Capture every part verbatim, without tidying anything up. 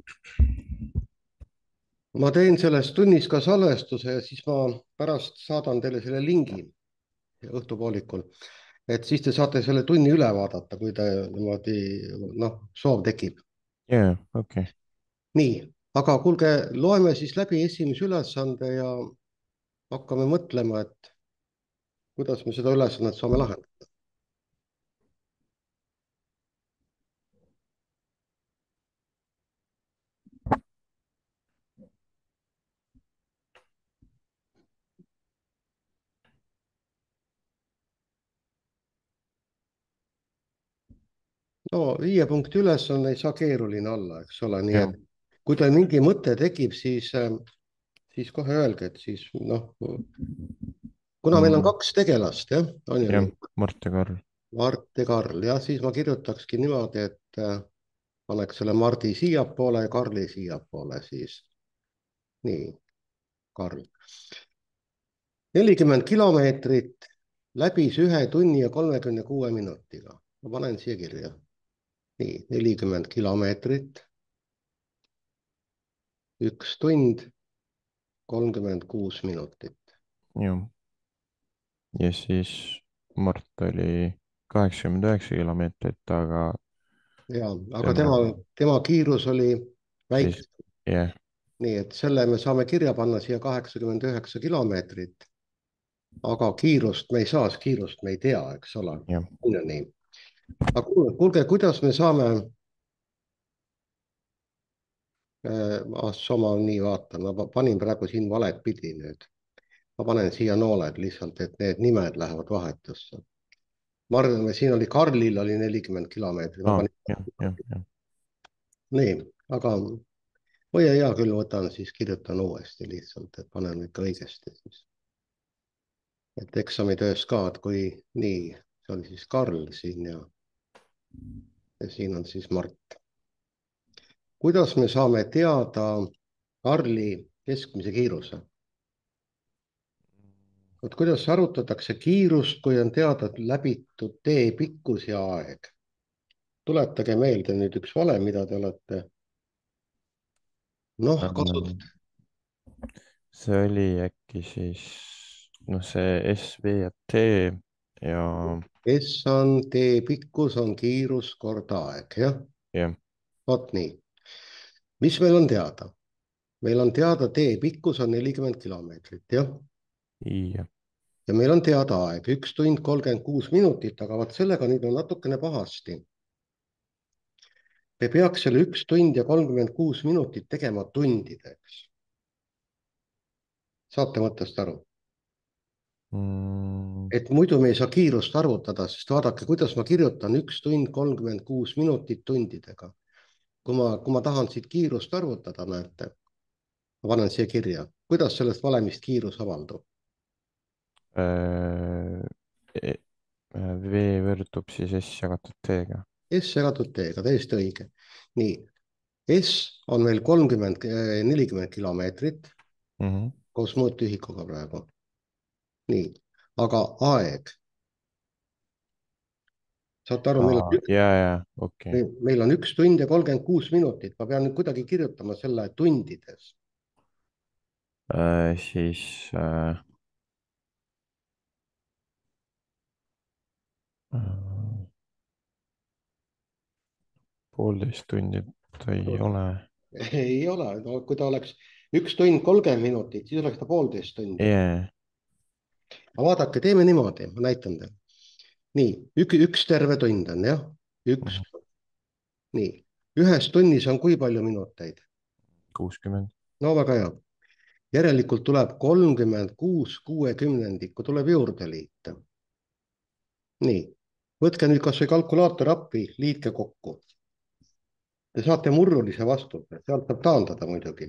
ma teen selles tunnis ka salvestuse ja siis ma pärast saadan teile selle lingi õhtupoolikul, et siis te saate selle tunni üle vaadata, kui te niimoodi noh, soov tekib. jaa, okei. nii, aga kuulge, loeme siis läbi esimese ülesande ja hakkame mõtlema, et kuidas me seda ülesannet saame lahendada. no viie punkti ülesanne ei saa keeruline olla, eks ole, nii Jah, et kui teil mingi mõte tekib, siis, siis kohe öelge, et siis noh, kuna meil on mm, kaks tegelast, jah, on ju jah, nii, Mart ja Karl. Mart ja Karl, jah, siis ma kirjutakski niimoodi, et äh, paneks selle Mardi siiapoole ja Karli siiapoole siis. nii, Karl. nelikümmend kilomeetrit läbis ühe tunni ja kolmekümne kuue minutiga. ma panen siia kirja. nii, nelikümmend kilomeetrit, üks tund, kolmkümmend kuus minutit. Jah. Ja siis Mart oli kaheksakümmend üheksa kilomeetrit, aga ja, aga tema tema, tema kiirus oli siis, väike. jah, nii et selle me saame kirja panna siia kaheksakümmend üheksa kilomeetrit, aga kiirust me ei saa, sest kiirust me ei tea, eks ole. jah. on ju nii? aga kuulge, kuulge, kuidas me saame äh,, ah, ma nii vaatan, ma panin praegu siin valet pidi nüüd. ma panen siia nooled lihtsalt, et need nimed lähevad vahetusse. ma arvan, siin oli Karlil oli nelikümmend kilomeetrit, ma aa, panin. jah, jah, jah. nii, aga või hea küll, võtan siis, kirjutan uuesti lihtsalt, et panen ikka õigesti siis. et eksamitöös ka, et kui nii, see oli siis Karl siin ja, ja siin on siis Mart. kuidas me saame teada Karli keskmise kiiruse? vot kuidas arvutatakse kiirust, kui on teada läbitud tee pikkus ja aeg? tuletage meelde nüüd üks valem, mida te olete noh Ähm, kasutanud. see oli äkki siis, noh, see S, V ja T ja, S on tee pikkus, on kiirus korda aeg, jah, jah, vot nii. mis meil on teada? meil on teada, tee pikkus on nelikümmend kilomeetrit, jah. ja, ja meil on teada aeg, üks tund kolmkümmend kuus minutit, aga vot sellega nüüd on natukene pahasti. me peaks selle üks tund ja kolmkümmend kuus minutit tegema tundideks. saate mõttest aru? mm, et muidu me ei saa kiirust arvutada, sest vaadake, kuidas ma kirjutan üks tund kolmkümmend kuus minutit tundidega. kui ma, kui ma tahan siit kiirust arvutada, näete, ma panen siia kirja, kuidas sellest valemist kiirus avaldub. äh, e- äh, V võrdub siis S jagatud T-ga. S jagatud T-ga, täiesti õige. nii, S on meil kolmkümmend, nelikümmend kilomeetrit Mhm. koos mõõtühikuga praegu. nii, aga aeg, saate aru, meil aa, on üks, ja, ja, okei. meil on üks tund ja kolmkümmend kuus minutit, ma pean nüüd kuidagi kirjutama selle tundides. Äh, siis äh, äh, poolteist tundi ta ei ole. ei ole, no kui ta oleks üks tund kolmkümmend minutit, siis oleks ta poolteist tundi. jaa. aga vaadake, teeme niimoodi, ma näitan teile. nii, üks, üks terve tund on jah, üks, Mhm. nii, ühes tunnis on kui palju minuteid? kuuskümmend. no väga hea. järelikult tuleb kolmkümmend kuus kuuekümnendikku tuleb juurde liita. nii, võtke nüüd kasvõi kalkulaator appi, liitke kokku. Te saate murrulise vastuse, sealt saab taandada muidugi.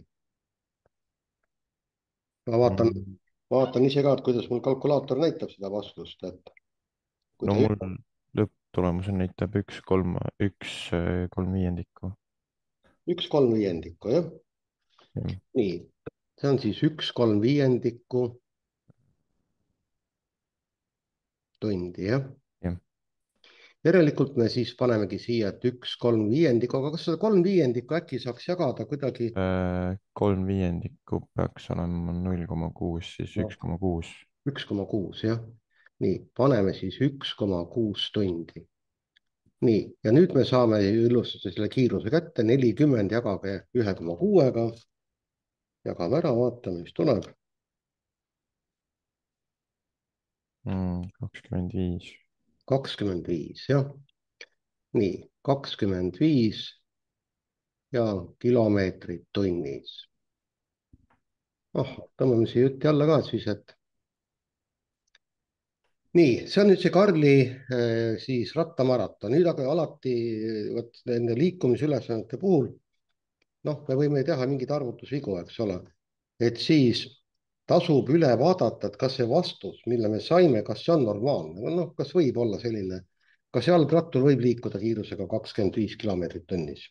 ma vaatan, Mm. vaatan ise ka, et kuidas mul kalkulaator näitab seda vastust, et kui no ta mul lõpptulemusena näitab üks kolm, üks äh, kolm viiendikku. üks kolm viiendikku, jah. Jah, nii, see on siis üks kolm viiendikku tundi, jah. jah. järelikult me siis panemegi siia, et üks kolm viiendikku, aga kas seda kolm viiendikku äkki saaks jagada kuidagi, Äh, kolm viiendikku peaks olema null koma kuus, siis noh, üks koma kuus. üks koma kuus, jah. nii, paneme siis üks koma kuus tundi. nii, ja nüüd me saame ilusasti selle kiiruse kätte, nelikümmend jagage ühe koma kuuega. jagame ära, vaatame, mis tuleb. kakskümmend viis. kakskümmend viis, jah. nii, kakskümmend viis ja kilomeetrit tunnis. ah, tõmbame siia jutti alla ka siis, et nii, see on nüüd see Karli eh, siis rattamaraton, nüüd aga alati eh, vot nende liikumisülesannete puhul, noh, me võime teha mingeid arvutusvigu, eks ole, et siis tasub üle vaadata, et kas see vastus, mille me saime, kas see on normaalne, noh, kas võib olla selline, kas jalgrattur võib liikuda kiirusega kakskümmend viis kilomeetrit tunnis?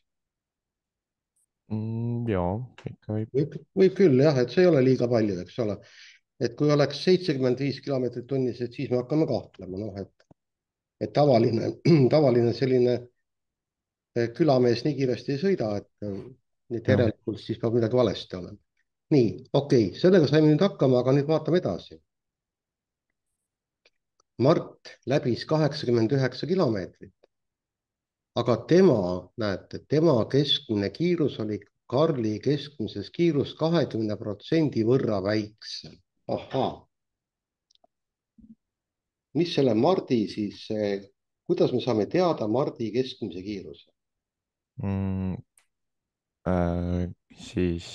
Mm, jaa, ikka võib. võib, võib küll jah, et see ei ole liiga palju, eks ole, et kui oleks seitsekümmend viis kilomeetrit tunnis, et siis me hakkame kahtlema, noh, et et tavaline, tavaline selline eh, külamees nii kiiresti ei sõida, et, eh, et Jah. järelikult siis peab midagi valesti olema. nii, okei okay,, sellega saime nüüd hakkama, aga nüüd vaatame edasi. Mart läbis kaheksakümmend üheksa kilomeetrit, aga tema, näete, tema keskmine kiirus oli Karli keskmisest kiirus kahekümne protsendi võrra väiksem. ahhaa, mis selle Mardi siis, kuidas me saame teada Mardi keskmise kiiruse? Mm, äh, siis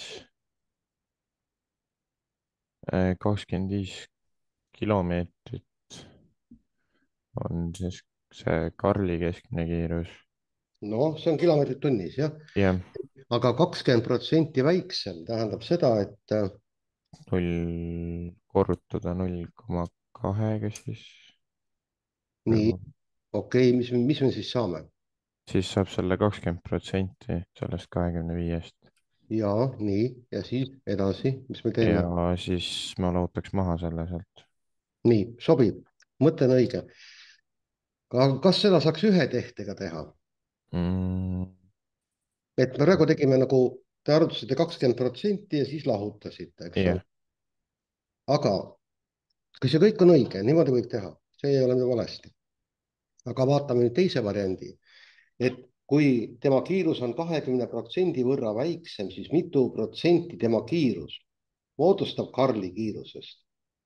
äh, kakskümmend viis kilomeetrit on siis see Karli keskmine kiirus. noh, see on kilomeetrid tunnis, jah, jah, aga kakskümmend protsenti väiksem tähendab seda, et äh, null korrutada null koma kahega, siis nii, nagu, okei okay,, mis, mis me siis saame? siis saab selle kakskümmend protsenti sellest kahekümne viiest. ja nii, ja siis edasi, mis me teeme? Ja siis ma lahutaks maha selle sealt. nii, sobib, mõte on õige. aga kas seda saaks ühe tehtega teha? mm,. et me praegu tegime nagu, te arvutasite kakskümmend protsenti ja siis lahutasite, eks jah. ole. aga kui see kõik on õige, niimoodi võib teha, see ei ole midagi valesti. aga vaatame nüüd teise variandi, et kui tema kiirus on kahekümne protsendi võrra väiksem, siis mitu protsenti tema kiirus moodustab Karli kiirusest?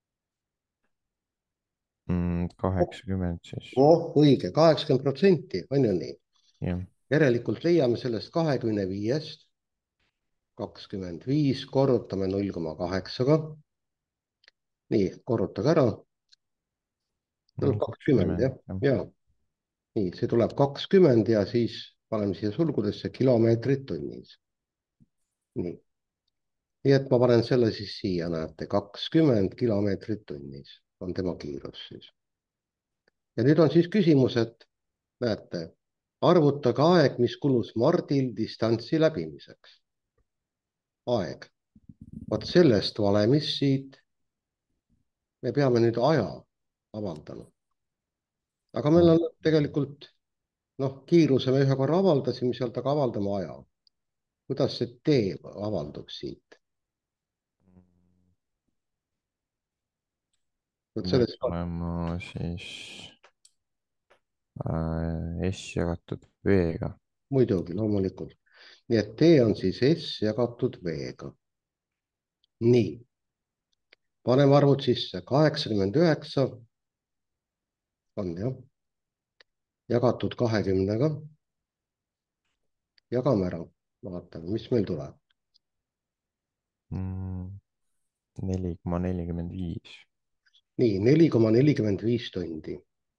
mm, kaheksakümmend siis. oh, õige, kaheksakümmend protsenti, on ju nii? jah. järelikult leiame sellest kahekümne viiest, kakskümmend viis, korrutame null koma kaheksaga. nii, korrutage ära, tuleb Mm, kakskümmend, kakskümmend jah, jah. ja nii, see tuleb kakskümmend ja siis paneme siia sulgudesse kilomeetrid tunnis. nii, nii et ma panen selle siis siia, näete, kakskümmend kilomeetrit tunnis on tema kiirus siis. ja nüüd on siis küsimus, et näete, arvutage aeg, mis kulus Mardil distantsi läbimiseks. aeg. vot sellest valemist siit me peame nüüd aja avaldama. aga meil on tegelikult, noh, kiiruse me ühe korra avaldasime sealt, aga avaldame aja. kuidas see tee avaldub siit? vot Peaks sellest, olema siis äh, S jagatud V-ga. muidugi, loomulikult. nii et tee on siis S jagatud V-ga. nii, paneme arvud sisse, kaheksakümmend üheksa on jah, jagatud kahekümnega, jagame ära, vaatame, mis meil tuleb. Mm, neli koma nelikümmend viis. nii, neli koma nelikümmend viis tundi.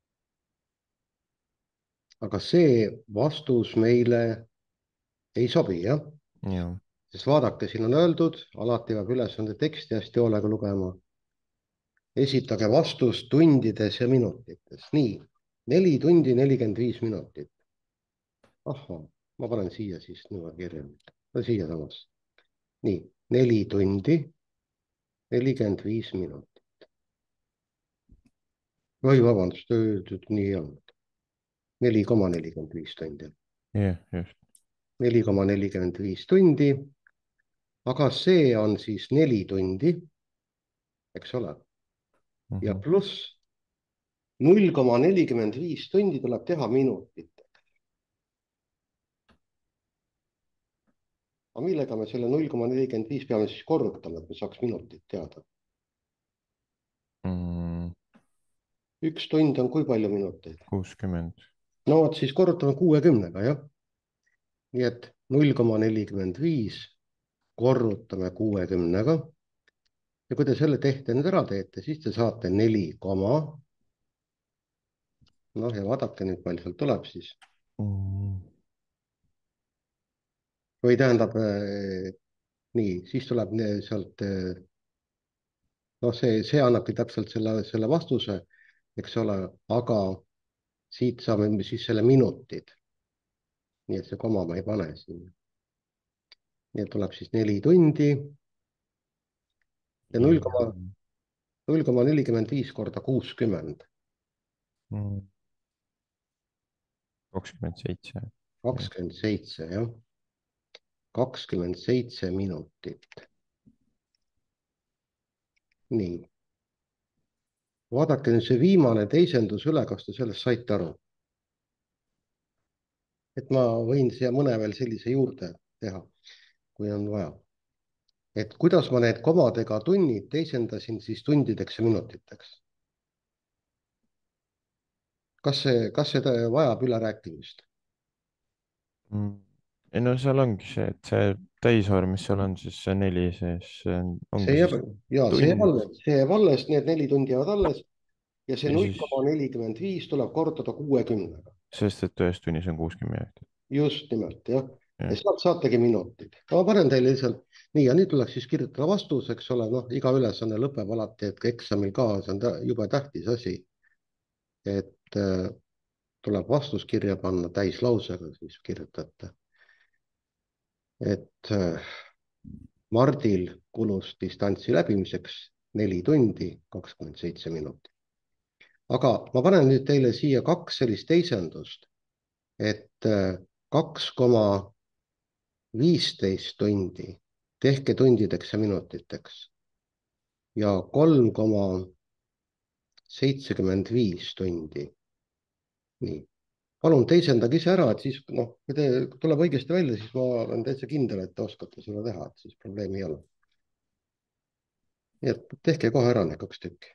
aga see vastus meile ei sobi, jah, jah. sest vaadake, siin on öeldud, alati peab ülesande teksti hästi hoolega lugema. esitage vastus tundides ja minutites, nii, neli tundi nelikümmend viis minutit. ahhaa, ma panen siia siis niimoodi kirja, no siiasamasse. nii, neli tundi nelikümmend viis minutit. oi, vabandust, nii ei olnud. neli koma nelikümmend viis tundi. jah, just. neli koma nelikümmend viis tundi, aga see on siis neli tundi, eks ole, ja Mhm. pluss null koma nelikümmend viis tundi tuleb teha minutit. aga millega me selle null koma nelikümmend viis peame siis korrutama, et me saaks minutit teada? Mm, üks tund on kui palju minuteid? kuuskümmend. no vot, siis korrutame kuuekümnega, jah. nii et null koma nelikümmend viis korrutame kuuekümnega ja kui te selle tehte nüüd ära teete, siis te saate neli koma, noh ja vaadake nüüd, palju sealt tuleb siis. Mm, või tähendab äh, nii, siis tuleb ne- sealt äh, noh, see, see annabki täpselt selle, selle vastuse, eks ole, aga siit saame siis selle minutid. nii et see koma ma ei pane sinna. nii et tuleb siis neli tundi ja null ja koma, null koma nelikümmend viis korda kuuskümmend, mm, kakskümmend seitse. Jah. kakskümmend seitse, jah. kakskümmend seitse minutit. nii, vaadake nüüd see viimane teisendus üle, kas te sellest saite aru? et ma võin siia mõne veel sellise juurde teha, kui on vaja. et kuidas ma need komadega tunnid teisendasin siis tundideks ja minutiteks. kas see, kas see vajab ülerääkimist? Mm. ei no seal ongi see, et see täisarv, mis seal on, siis see neli sees, see on, see ongi jääb, siis ja see jääb tund alles, see jääb alles, need neli tundi jäävad alles ja see ja null siis, koma nelikümmend viis tuleb korrutada kuuekümnega. sest et ühes tunnis on kuuskümmend minutit. just nimelt, jah. ja Jah. sealt saategi minutid. ma panen teile lihtsalt nii ja nüüd tuleks siis kirjutada vastus, eks ole, noh, iga ülesanne lõpeb alati, et ka eksamil ka, see on tä jube tähtis asi. et äh, tuleb vastus kirja panna täislausega, siis kirjutate, et äh, Mardil kulus distantsi läbimiseks neli tundi kakskümmend seitse minutit. aga ma panen nüüd teile siia kaks sellist teisendust, et äh, kaks koma viisteist tundi tehke tundideks ja minutiteks ja kolm koma seitsekümmend viis tundi. nii, palun teisendage ise ära, et siis noh, kui te tuleb õigesti välja, siis ma olen täitsa kindel, et te oskate seda teha, et siis probleemi ei ole. nii et tehke kohe ära need kaks tükki.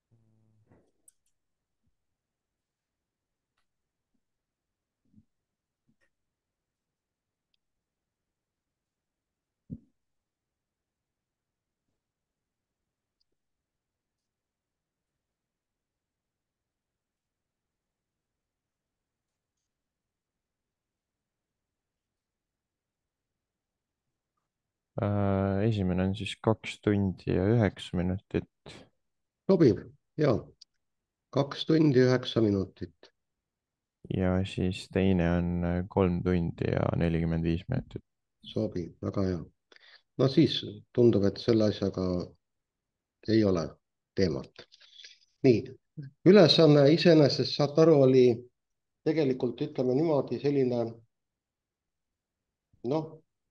Äh, esimene on siis kaks tundi ja üheksa minutit sobib? ja, kaks tundi üheksa minutit. ja siis teine on äh, kolm tundi ja nelikümmend viis minutit. sobib, väga hea. no siis tundub, et selle asjaga ei ole teemat. nii, ülesanne iseenesest, saate aru, oli tegelikult ütleme niimoodi selline noh,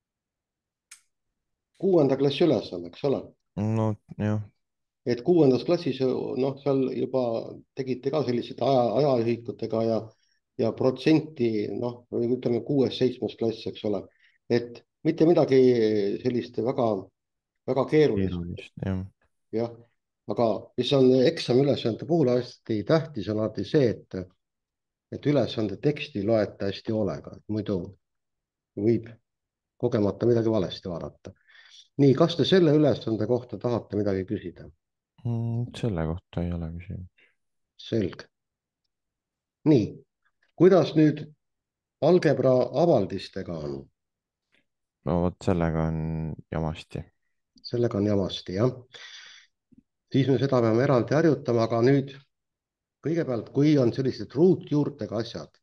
kuuenda klassi ülesanne, eks ole. no jah, et kuuendas klassis noh, seal juba tegite ka selliste aja, ajaühikutega ja, ja protsenti noh, ütleme kuues-seitsmes klass, eks ole. et mitte midagi sellist väga, väga keerulist, keerulist, jah. jah. aga mis on eksamiülesannete puhul hästi tähtis, on alati see, et, et ülesande teksti loete hästi hoolega, muidu võib kogemata midagi valesti vaadata. nii, kas te selle ülesande kohta tahate midagi küsida? Mm, selle kohta ei ole küsimus. selge. nii, kuidas nüüd algebra avaldistega on? no vot, sellega on jamasti. sellega on jamasti, jah. siis me seda peame eraldi harjutama, aga nüüd kõigepealt, kui on sellised ruutjuurtega asjad,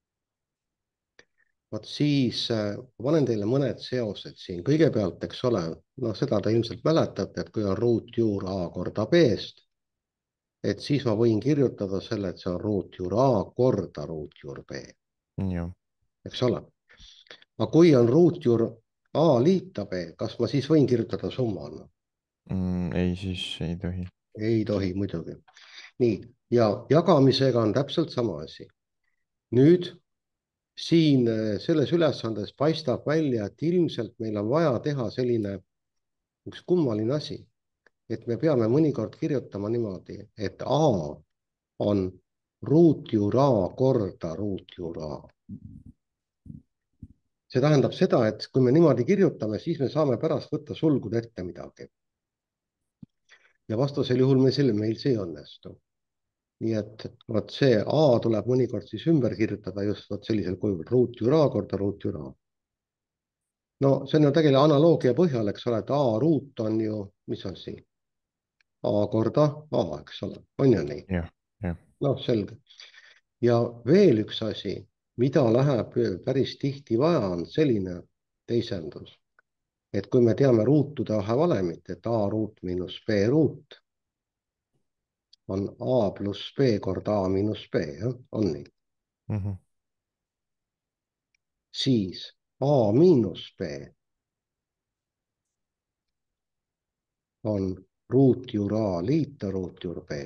vot siis äh, ma panen teile mõned seosed siin. kõigepealt, eks ole, noh, seda te ilmselt mäletate, et kui on ruutjuur A korda B-st, et siis ma võin kirjutada selle, et see on ruutjuur A korda ruutjuur B, jah. eks ole. aga kui on ruutjuur A liita B, kas ma siis võin kirjutada summana? Mm, ei, siis ei tohi. ei tohi muidugi. nii, ja jagamisega on täpselt sama asi. nüüd siin äh, selles ülesandes paistab välja, et ilmselt meil on vaja teha selline üks kummaline asi, et me peame mõnikord kirjutama niimoodi, et A on ruutjuur A korda ruutjuur A. see tähendab seda, et kui me niimoodi kirjutame, siis me saame pärast võtta sulgude ette midagi. ja vastasel juhul me selle, meil see ei õnnestu. nii et vot see A tuleb mõnikord siis ümber kirjutada just vot sellisel kujul, ruutjuur A korda ruutjuur A. no see on ju tegelikult analoogia põhjal, eks ole, et A ruut on ju, mis on siin? A korda A, eks ole, on ju nii? jah, jah. noh, selge. ja veel üks asi, mida läheb päris tihti vaja, on selline teisendus, et kui me teame ruutude vahevalemit, et A ruut miinus B ruut on A pluss B korda A miinus B, jah, on nii, Mm -hmm. siis A miinus B on ruutjuur A liita ruutjuur B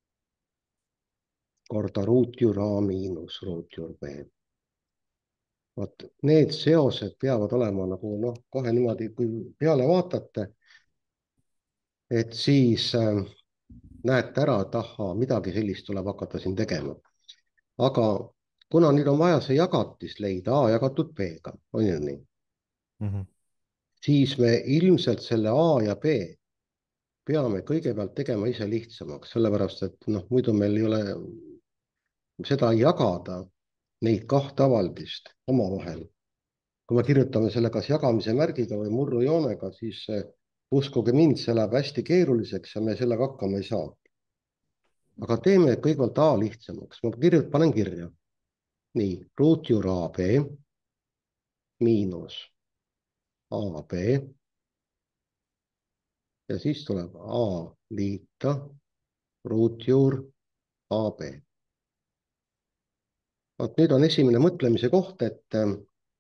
korda ruutjuur A miinus ruutjuur B. vot need seosed peavad olema nagu noh, kohe niimoodi, kui peale vaatate, et siis äh, näete ära, et ahhaa, midagi sellist tuleb hakata siin tegema. aga kuna nüüd on vaja see jagatis leida A jagatud B-ga, on ju nii, Mm -hmm. siis me ilmselt selle A ja B peame kõigepealt tegema ise lihtsamaks, sellepärast et noh, muidu meil ei ole seda jagada, neid kahte avaldist omavahel. kui me kirjutame selle kas jagamise märgiga või murrujoonega, siis uskuge mind, see läheb hästi keeruliseks ja me sellega hakkama ei saa. aga teeme kõigepealt A lihtsamaks, ma kirjutan, panen kirja. nii, ruutjuur A B miinus A B ja siis tuleb A liita ruutjuur A B. vot nüüd on esimene mõtlemise koht, et äh,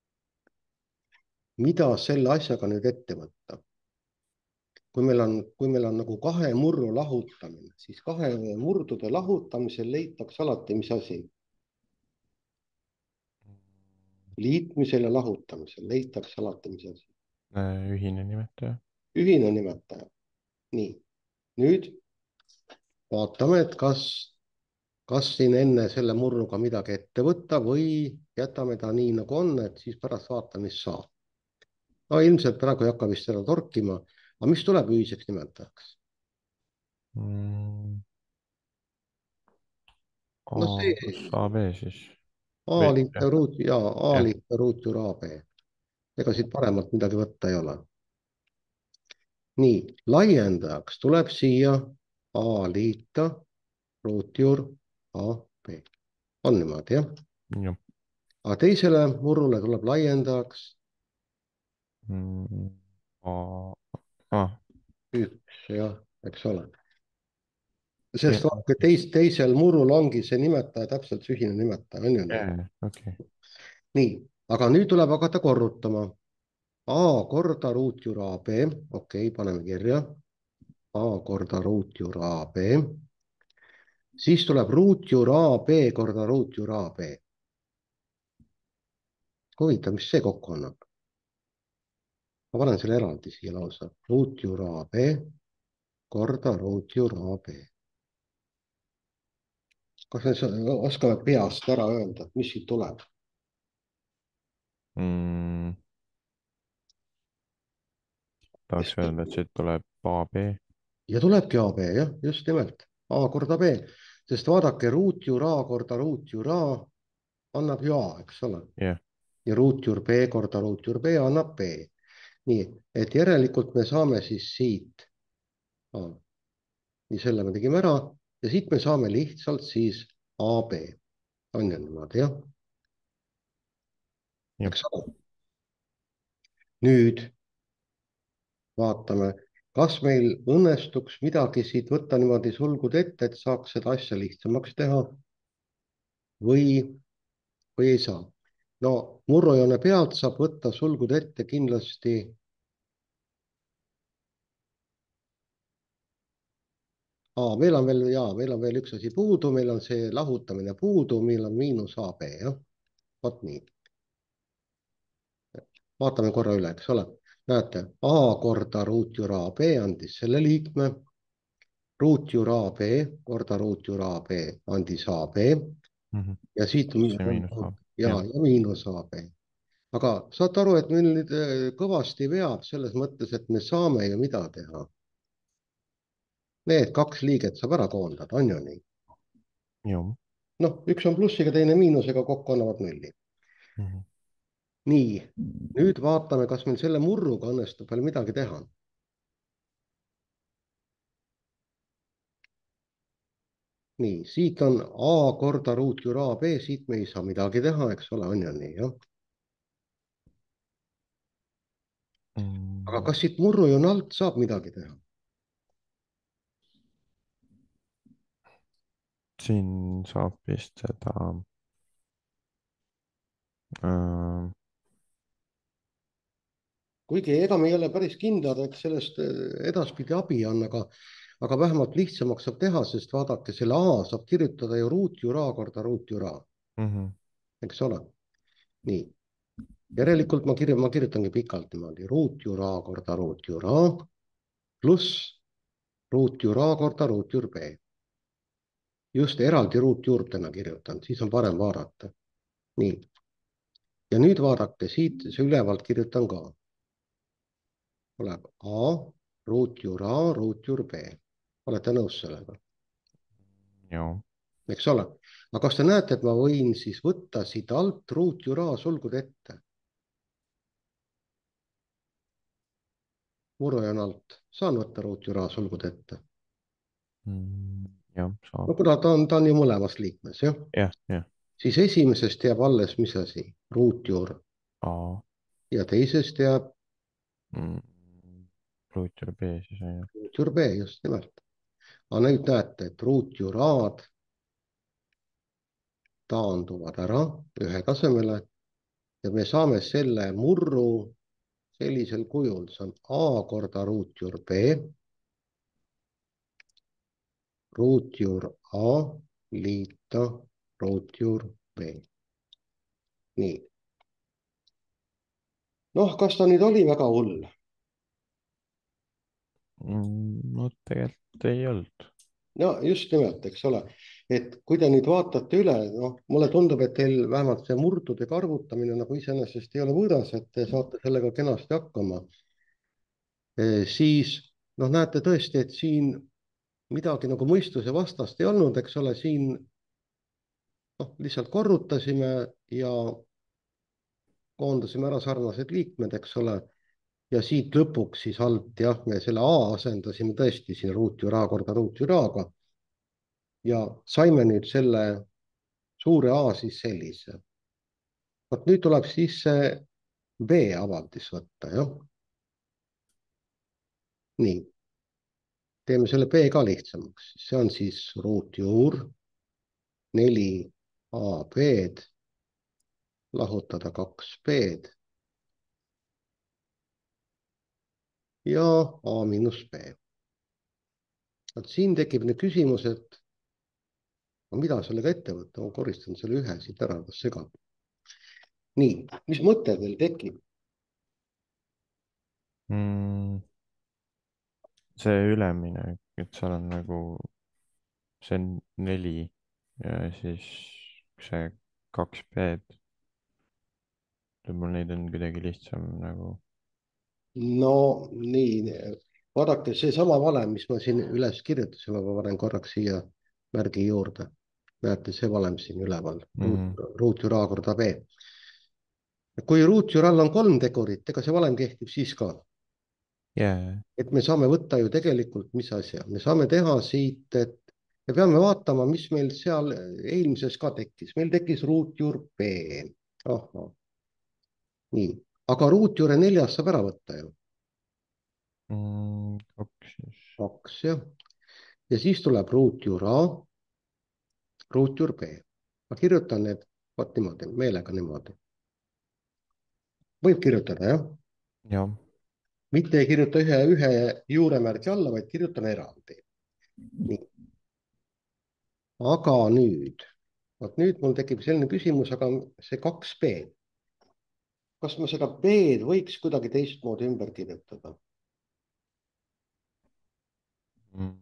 mida selle asjaga nüüd ette võtta. kui meil on, kui meil on nagu kahe murru lahutamine, siis kahe murdude lahutamisel leitakse alati, mis asi? liitmisel ja lahutamisel leitakse alati, mis asi? ühine nimetaja. ühine nimetaja. nii, nüüd vaatame, et kas, kas siin enne selle murruga midagi ette võtta või jätame ta nii, nagu on, et siis pärast vaatame, mis saab. no ilmselt praegu ei hakka vist seda torkima, aga mis tuleb ühiseks nimetajaks? Mm, A no see pluss A B siis. A B, liita jah, ruut ja A jah. liita ruutjuur A B. ega siit paremat midagi võtta ei ole. nii, laiendajaks tuleb siia A liita ruutjuur A B. on niimoodi, jah? Jah. aga teisele murrule tuleb laiendajaks Mm, A, ah, üks, jah, eks ole. jah, sest vaadake, teis, teisel murrul ongi see nimetaja täpselt see ühine nimetaja, on ju nii? jah, okei. nii, aga nüüd tuleb hakata korrutama. A korda ruutjuur A B, okei okay,, paneme kirja. A korda ruutjuur A B. siis tuleb ruutjuur A B korda ruutjuur A B. huvitav, mis see kokku annab? ma panen selle eraldi siia lausa. ruutjuur A B korda ruutjuur A B. kas me oskame peast ära öelda, mis siit tuleb? Mm, tahaks öelda, et siit tuleb A B. ja tulebki A B, jah, just nimelt. A korda B, sest vaadake, ruutjuur A korda ruutjuur A annab ju A, eks ole. jah, ja ruutjuur B korda ruutjuur B annab B. nii, et järelikult me saame siis siit A. nii, selle me tegime ära ja siit me saame lihtsalt siis A B. on ju niimoodi, jah? jah. eks ole. nüüd vaatame, kas meil õnnestuks midagi siit võtta niimoodi sulgude ette, et saaks seda asja lihtsamaks teha või, või ei saa? No murrujoone pealt saab võtta sulgude ette kindlasti. Aa, meil on veel, jaa, meil on veel üks asi puudu, meil on see lahutamine puudu, meil on miinus A B, jah. Vot nii. Vaatame korra üle, eks ole. Näete, A korda ruutjuur A B andis selle liikme. Ruutjuur A B korda ruutjuur A B andis A B. Mhm. Ja siit on, see on, miinus on A. ja, jah. ja miinus A B. Aga saate aru, et meil nüüd äh, kõvasti veab selles mõttes, et me saame ju mida teha. Need kaks liiget saab ära koondada, on ju nii? Ju. Noh, üks on plussiga, teine miinusega, kokku annavad nulli. Mhm. Nii, nüüd vaatame, kas meil selle murruga õnnestub veel midagi teha. Nii, siit on A korda ruutjuur A B, siit me ei saa midagi teha, eks ole, on ju nii, jah? Aga Mm, kas siit murrujoone alt saab midagi teha? siin saab vist seda äh, Kuigi ega me ei ole päris kindlad, et sellest äh, edaspidi abi on, aga, aga vähemalt lihtsamaks saab teha, sest vaadake, selle A saab kirjutada ju ruutjuur A korda ruutjuur A, mhm. eks ole? Nii, järelikult ma kirjutan, ma kirjutangi pikalt niimoodi, ruutjuur A korda ruutjuur A pluss ruutjuur A korda ruutjuur B. Just eraldi ruutjuurtena kirjutan, siis on parem vaadata. Nii, ja nüüd vaadake siit, see ülevalt kirjutan ka. Tuleb A ruutjuur A ruutjuur B. Olete nõus sellega? Ju. Eks ole, aga kas te näete, et ma võin siis võtta siit alt ruutjuur A sulgude ette? murrujoone alt saan võtta ruutjuur A sulgude ette. Mm, jah, saab. No kuna ta on, ta on ju mõlemas liikmes, jah? jah, jah. Siis esimesest jääb alles, mis asi? Ruutjuur. A. Ja teisest jääb Mm, ruutjuur B siis on ju. ruutjuur B, just nimelt. aga nüüd näete, et ruutjuur A-d taanduvad ära ühe tasemele ja me saame selle murru sellisel kujul, see on A korda ruutjuur B, ruutjuur A liita ruutjuur B. nii. noh, kas ta nüüd oli väga hull? Mm, no tegelikult ei olnud. no just nimelt, eks ole, et kui te nüüd vaatate üle, noh, mulle tundub, et teil vähemalt see murdudega arvutamine nagu iseenesest ei ole võõras, et te saate sellega kenasti hakkama. siis noh, näete tõesti, et siin midagi nagu mõistuse vastast ei olnud, eks ole, siin noh, lihtsalt korrutasime ja koondasime ära sarnased liikmed, eks ole. ja siit lõpuks siis alt jah, me selle A asendasime tõesti siin ruutjuur A korda ruutjuur A-ga. ja saime nüüd selle suure A siis sellise. vot nüüd tuleb siis see B avaldis võtta, jah. nii, teeme selle B ka lihtsamaks, see on siis ruutjuur neli A B-d lahutada kaks B-d ja A miinus B. vot siin tekib nüüd küsimus, et no mida sellega ette võtta, ma koristan selle ühe siit ära, kas segab. nii, mis mõte teil tekib? Mm, see ülemine, et seal on nagu, see on neli ja siis see kaks B-d. mul neid on kuidagi lihtsam nagu. no nii, vaadake seesama valem, mis ma siin üles kirjutasin, ma panen korraks siia märgi juurde. näete, see valem siin üleval, ruut, Mhm. ruutjuur A korda B. kui ruutjuur all on kolm tegurit, ega see valem kehtib siis ka. jaa. et me saame võtta ju tegelikult, mis asja, me saame teha siit, et me peame vaatama, mis meil seal eelmises ka tekkis, meil tekkis ruutjuur B. ahah, nii, aga ruutjuure neljas saab ära võtta ju. Mm, kaks siis. kaks jah. ja siis tuleb ruutjuur A, ruutjuur B. ma kirjutan need vot niimoodi, meelega niimoodi. võib kirjutada jah, jah. mitte ei kirjuta ühe, ühe juuremärgi alla, vaid kirjutan eraldi. nii, aga nüüd, vot nüüd mul tekib selline küsimus, aga see kaks B, kas ma seda B-d võiks kuidagi teistmoodi ümber kirjutada? Mm,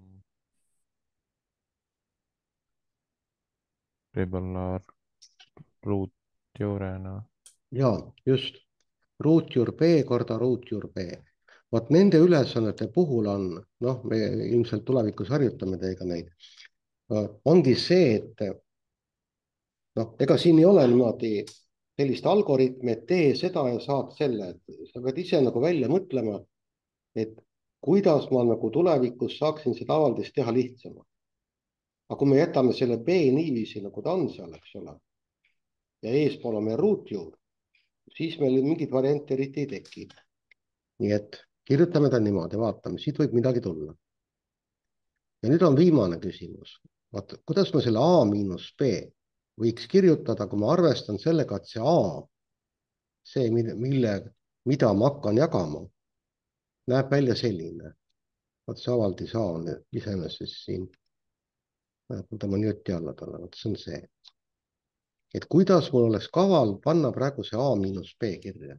võib-olla ruutjuurena. ja just, ruutjuur B korda ruutjuur B. vot nende ülesannete puhul on, noh, me ilmselt tulevikus harjutame teiega neid, ongi see, et noh, ega siin ei ole niimoodi sellist algoritmi, et tee seda ja saad selle, et sa pead ise nagu välja mõtlema, et kuidas ma nagu tulevikus saaksin seda avaldist teha lihtsamalt. aga kui me jätame selle B niiviisi, nagu ta on seal, eks ole, ja eespool on meil ruutjuur, siis meil mingit varianti eriti ei teki. nii et kirjutame ta niimoodi, vaatame, siit võib midagi tulla. ja nüüd on viimane küsimus. vaata, kuidas ma selle A miinus B võiks kirjutada, kui ma arvestan sellega, et see A, see, mille, mille, mida ma hakkan jagama, näeb välja selline. vot see avaldis A on iseenesest siin, võtame njuti alla talle, vot see on see. et kuidas mul oleks kaval panna praegu see A miinus B kirja.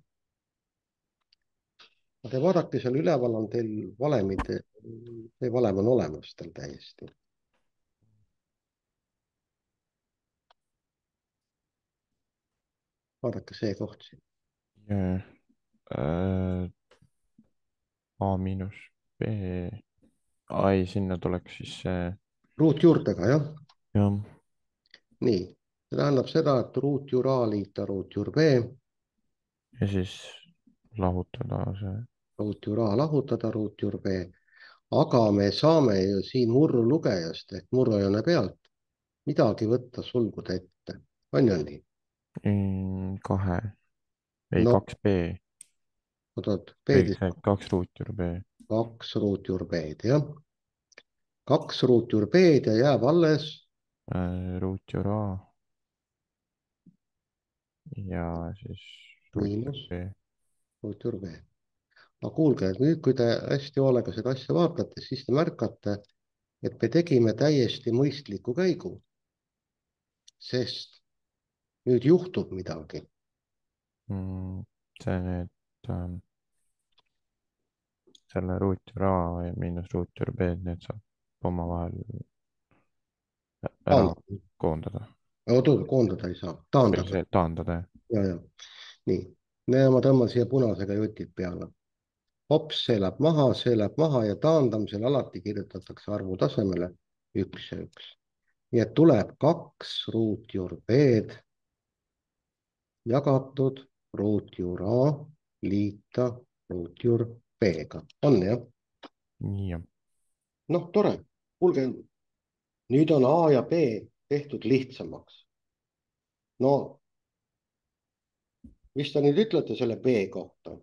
Te vaadake, seal üleval on teil valemid, see valem on olemas teil täiesti. vaadake see koht siin. Yeah. Äh, A miinus B. ai, sinna tuleks siis see. ruutjuurtega, jah. jah. nii, see tähendab seda, et ruutjuur A liita ruutjuur B. ja siis lahutada see. ruutjuur A lahutada ruutjuur B. aga me saame ju siin murrulugejast ehk murrajoone pealt midagi võtta sulgude ette. on ju nii? Mm, kahe, ei no, kaks B. oot-oot, või B-d, see kaks ruutjuur B. kaks ruutjuur B-d, jah. kaks ruutjuur B-d ja jääb alles Äh, ruutjuur A ja siis ruutjuur miinus B. ruutjuur B. aga kuulge, nüüd, kui te hästi hoolega seda asja vaatate, siis te märkate, et me tegime täiesti mõistliku käigu, sest nüüd juhtub midagi. Mm, see nüüd ähm, selle ruutjuur A ja miinus ruutjuur B, need saab omavahel ära taandada, koondada koondada ei saa, või taandada. see taandada. ja, ja nii, ma tõmban siia punasega jutid peale. hops, see läheb maha, see läheb maha ja taandamisel alati kirjutatakse arvu tasemele üks ja üks. nii et tuleb kaks ruutjuur B-d jagatud ruutjuur A liita ruutjuur B-ga. on jah? nii. noh, tore. kuulge, nüüd on A ja B tehtud lihtsamaks. no, mis te nüüd ütlete selle B kohta?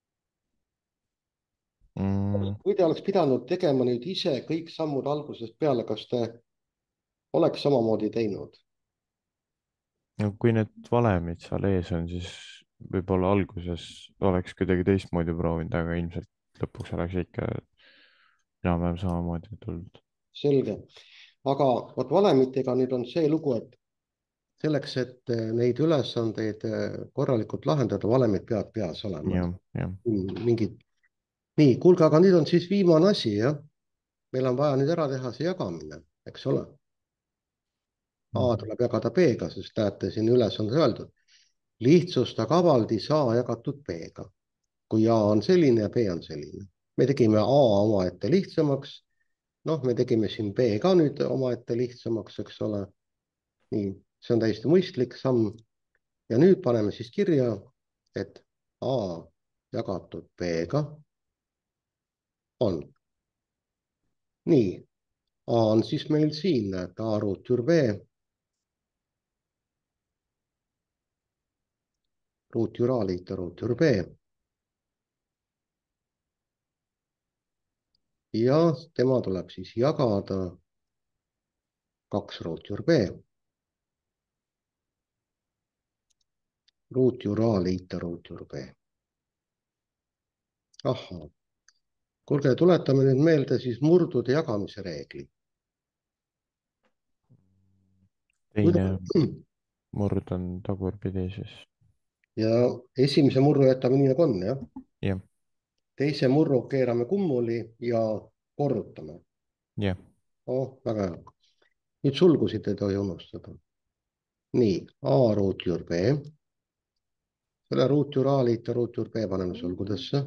Mm, kui te oleks pidanud tegema nüüd ise kõik sammud algusest peale, kas te oleks samamoodi teinud? no kui need valemid seal ees on, siis võib-olla alguses oleks kuidagi teistmoodi proovinud, aga ilmselt lõpuks oleks ikka enam-vähem samamoodi tulnud. selge, aga vot valemitega nüüd on see lugu, et selleks, et neid ülesandeid korralikult lahendada, valemid peavad peas olema. jah, jah. mingid, nii, kuulge, aga nüüd on siis viimane asi, jah. meil on vaja nüüd ära teha see jagamine, eks ole. A tuleb jagada B-ga, sest näete, siin üles on öeldud, lihtsustage avaldis A jagatud B-ga. kui A on selline ja B on selline. me tegime A omaette lihtsamaks. noh, me tegime siin B ka nüüd omaette lihtsamaks, eks ole. nii, see on täiesti mõistlik samm. ja nüüd paneme siis kirja, et A jagatud B-ga on. nii, A on siis meil siin, näete, A ruutjuur B. ruutjuur A liita ruutjuur B. ja tema tuleb siis jagada kaks ruutjuur B. ruutjuur A liita ruutjuur B. ahhaa, kuulge, tuletame nüüd meelde siis murdude jagamise reegli. teine murd on tagurpidi siis. ja esimese murru jätame nii nagu on, jah. jah, teise murru keerame kummuli ja korrutame. jah, oh, väga hea. nüüd sulgusid ei tohi unustada. nii, A ruutjuur B. selle ruutjuur A liita ruutjuur B paneme sulgudesse.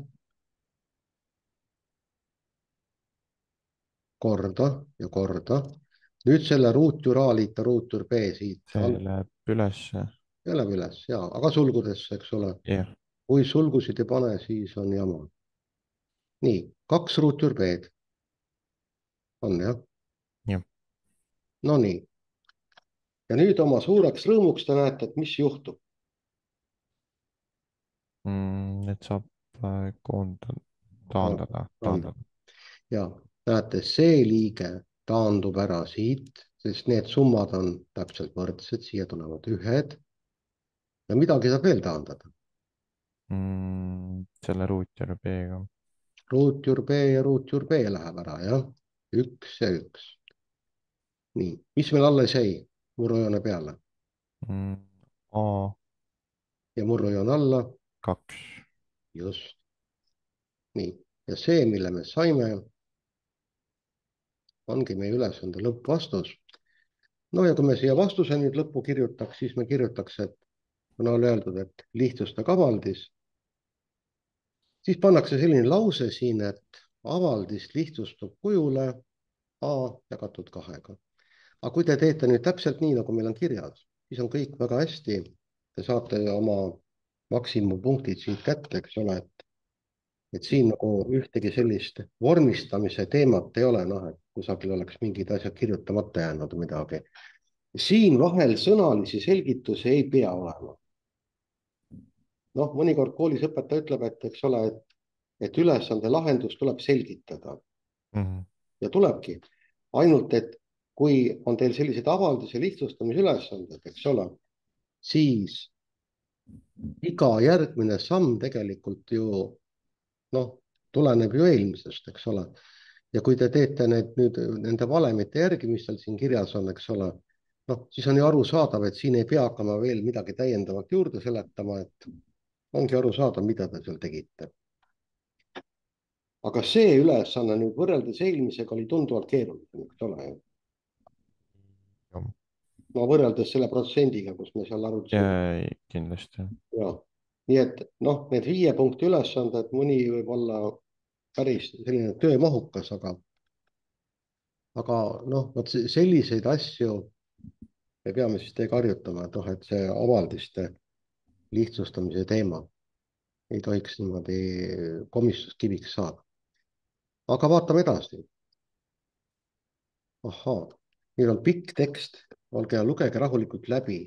korda ja korda. nüüd selle ruutjuur A liita ruutjuur B siit. see läheb ülesse. ja läheb üles ja, aga sulgudesse, eks ole. jah, kui sulgusid ei pane, siis on jama. nii, kaks ruutjuur B-d on jah. jah. Nonii. ja nüüd oma suureks rõõmuks te näete, et mis juhtub. Mm, et saab äh, koondada, taandada, taandada. ja näete, see liige taandub ära siit, sest need summad on täpselt võrdsed, siia tulevad ühed. ja midagi saab veel taandada. Mm, selle ruutjuur B-ga. ruutjuur B ja ruutjuur B läheb ära, jah. üks ja üks. nii, mis meil alles jäi murrujoone peale? Mm, A ja murrujoon alla. kaks. just. nii, ja see, mille me saime, ongi meie ülesande lõppvastus. no ja kui me siia vastuse nüüd lõppu kirjutaks, siis me kirjutaks, et kuna on öeldud, et lihtsustage avaldis, siis pannakse selline lause siin, et avaldis lihtsustub kujule A jagatud kahega. aga kui te teete nüüd täpselt nii, nagu meil on kirjas, siis on kõik väga hästi. Te saate oma maksimumpunktid siit kätte, eks ole, et, et siin nagu ühtegi sellist vormistamise teemat ei ole, noh, et kusagil oleks mingid asjad kirjutamata jäänud või midagi. siin vahel sõnalisi selgitusi ei pea olema. noh, mõnikord koolis õpetaja ütleb, et eks ole, et, et ülesande lahendus tuleb selgitada. Mm -hmm. ja tulebki. ainult, et kui on teil sellised avalduse lihtsustamise ülesanded, eks ole, siis iga järgmine samm tegelikult ju noh, tuleneb ju eelmisest, eks ole. ja kui te teete need nüüd nende valemite järgi, mis seal siin kirjas on, eks ole, noh, siis on ju arusaadav, et siin ei pea hakkama veel midagi täiendavalt juurde seletama, et ongi arusaadav, mida te seal tegite. aga see ülesanne nüüd võrreldes eelmisega oli tunduvalt keerulisem, eks ole. no võrreldes selle protsendiga, kus me seal arutasime. kindlasti. ja, nii et noh, need viie punkti ülesanded, mõni võib olla päris selline töömahukas, aga aga noh, vot selliseid asju me peame siis teiega harjutama, et noh, et see avaldiste lihtsustamise teema ei tohiks niimoodi komistuskiviks saada. aga vaatame edasi. ahhaa, nüüd on pikk tekst, olge ja lugege rahulikult läbi.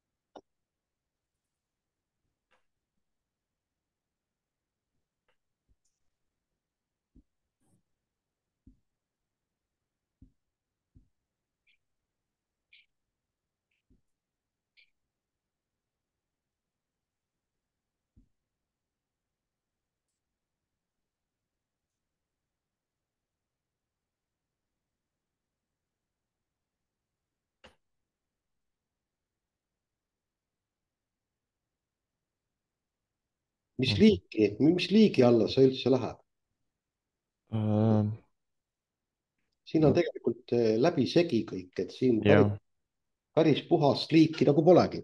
mis Mhm. liiki, mis liigi alla see üldse läheb? Uh, siin on tegelikult eh, läbisegi kõik, et siin päris, jah, päris puhast liiki nagu polegi.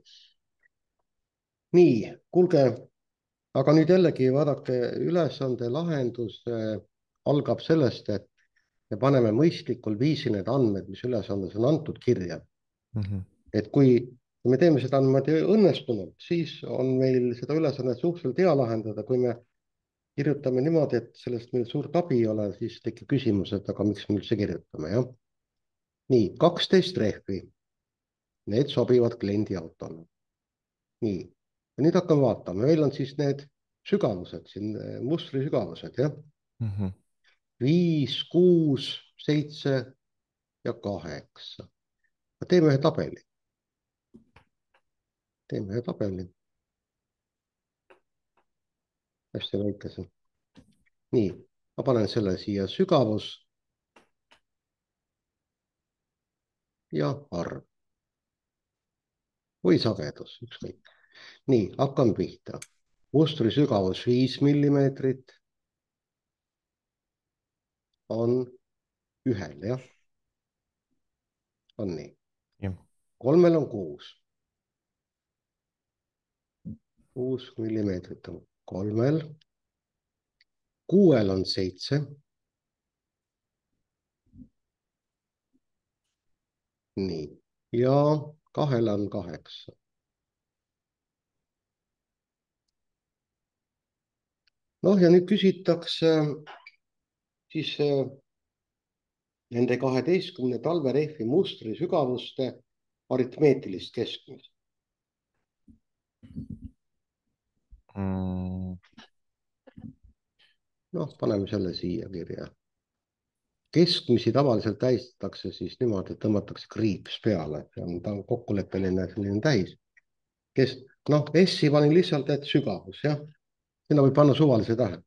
nii, kuulge, aga nüüd jällegi vaadake, ülesande lahendus eh, algab sellest, et me paneme mõistlikul viisil need andmed, mis ülesandes on antud, kirja. Mhm. et kui me teeme seda niimoodi õnnestunult, siis on meil seda ülesannet suhteliselt hea lahendada. kui me kirjutame niimoodi, et sellest meil suurt abi ei ole, siis tekib küsimus, et aga miks me üldse kirjutame, jah. nii, kaksteist rehvi. Need sobivad kliendi autole. nii, ja nüüd hakkame vaatama, meil on siis need sügavused siin, mustri sügavused, jah. Mhm. viis, kuus, seitse ja kaheksa. teeme ühe tabeli. teeme ühe tabeli. hästi väikese. nii, ma panen selle siia sügavus ja arv või sagedus, ükskõik. nii, hakkame pihta. mustri sügavus viis millimeetrit on ühel, jah? on nii. jah. kolmel on kuus. kuus millimeetrit on kolmel. kuuel on seitse. nii, ja kahel on kaheksa. noh, ja nüüd küsitakse siis äh, nende kaheteistkümne talverehvi mustri sügavuste aritmeetilist keskmist. Mm, noh, paneme selle siia kirja. keskmisi tavaliselt tähistatakse siis niimoodi, et tõmmatakse kriips peale, see on, ta on kokkuleppeline selline tähis. kes, noh, S-i panin lihtsalt, et sügavus, jah. sinna võib panna suvalise tähe.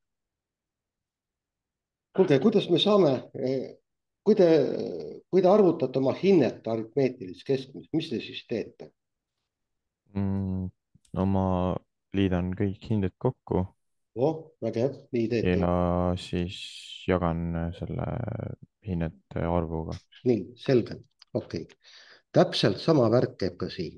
kuulge, kuidas me saame, kui te, kui te arvutate oma hinnet aritmeetilist keskmist, mis te siis teete? mm, no ma liidan kõik hinded kokku oh, vägev, nii teete. ja siis jagan selle hinnete arvuga. nii, selge, okei okay. Täpselt sama värk käib ka siin.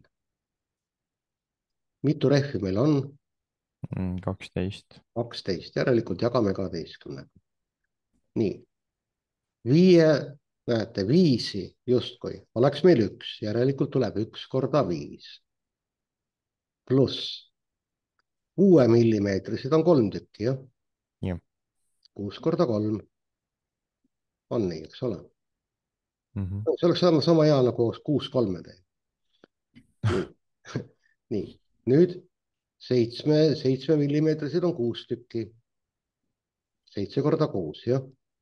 mitu rehvi meil on? Mm, kaksteist. kaksteist, järelikult jagame kaheteistkümnega. nii, viie, näete, viisi justkui oleks meil üks, järelikult tuleb üks korda viis. pluss kuue millimeetrised on kolm tükki, jah? jah. kuus korda kolm on nii, eks ole? Mm -hmm. see oleks sama, sama hea nagu kuus kolme teha. nii, nii, nüüd seitsme, seitsme millimeetrised on kuus tükki. seitse korda kuus, jah?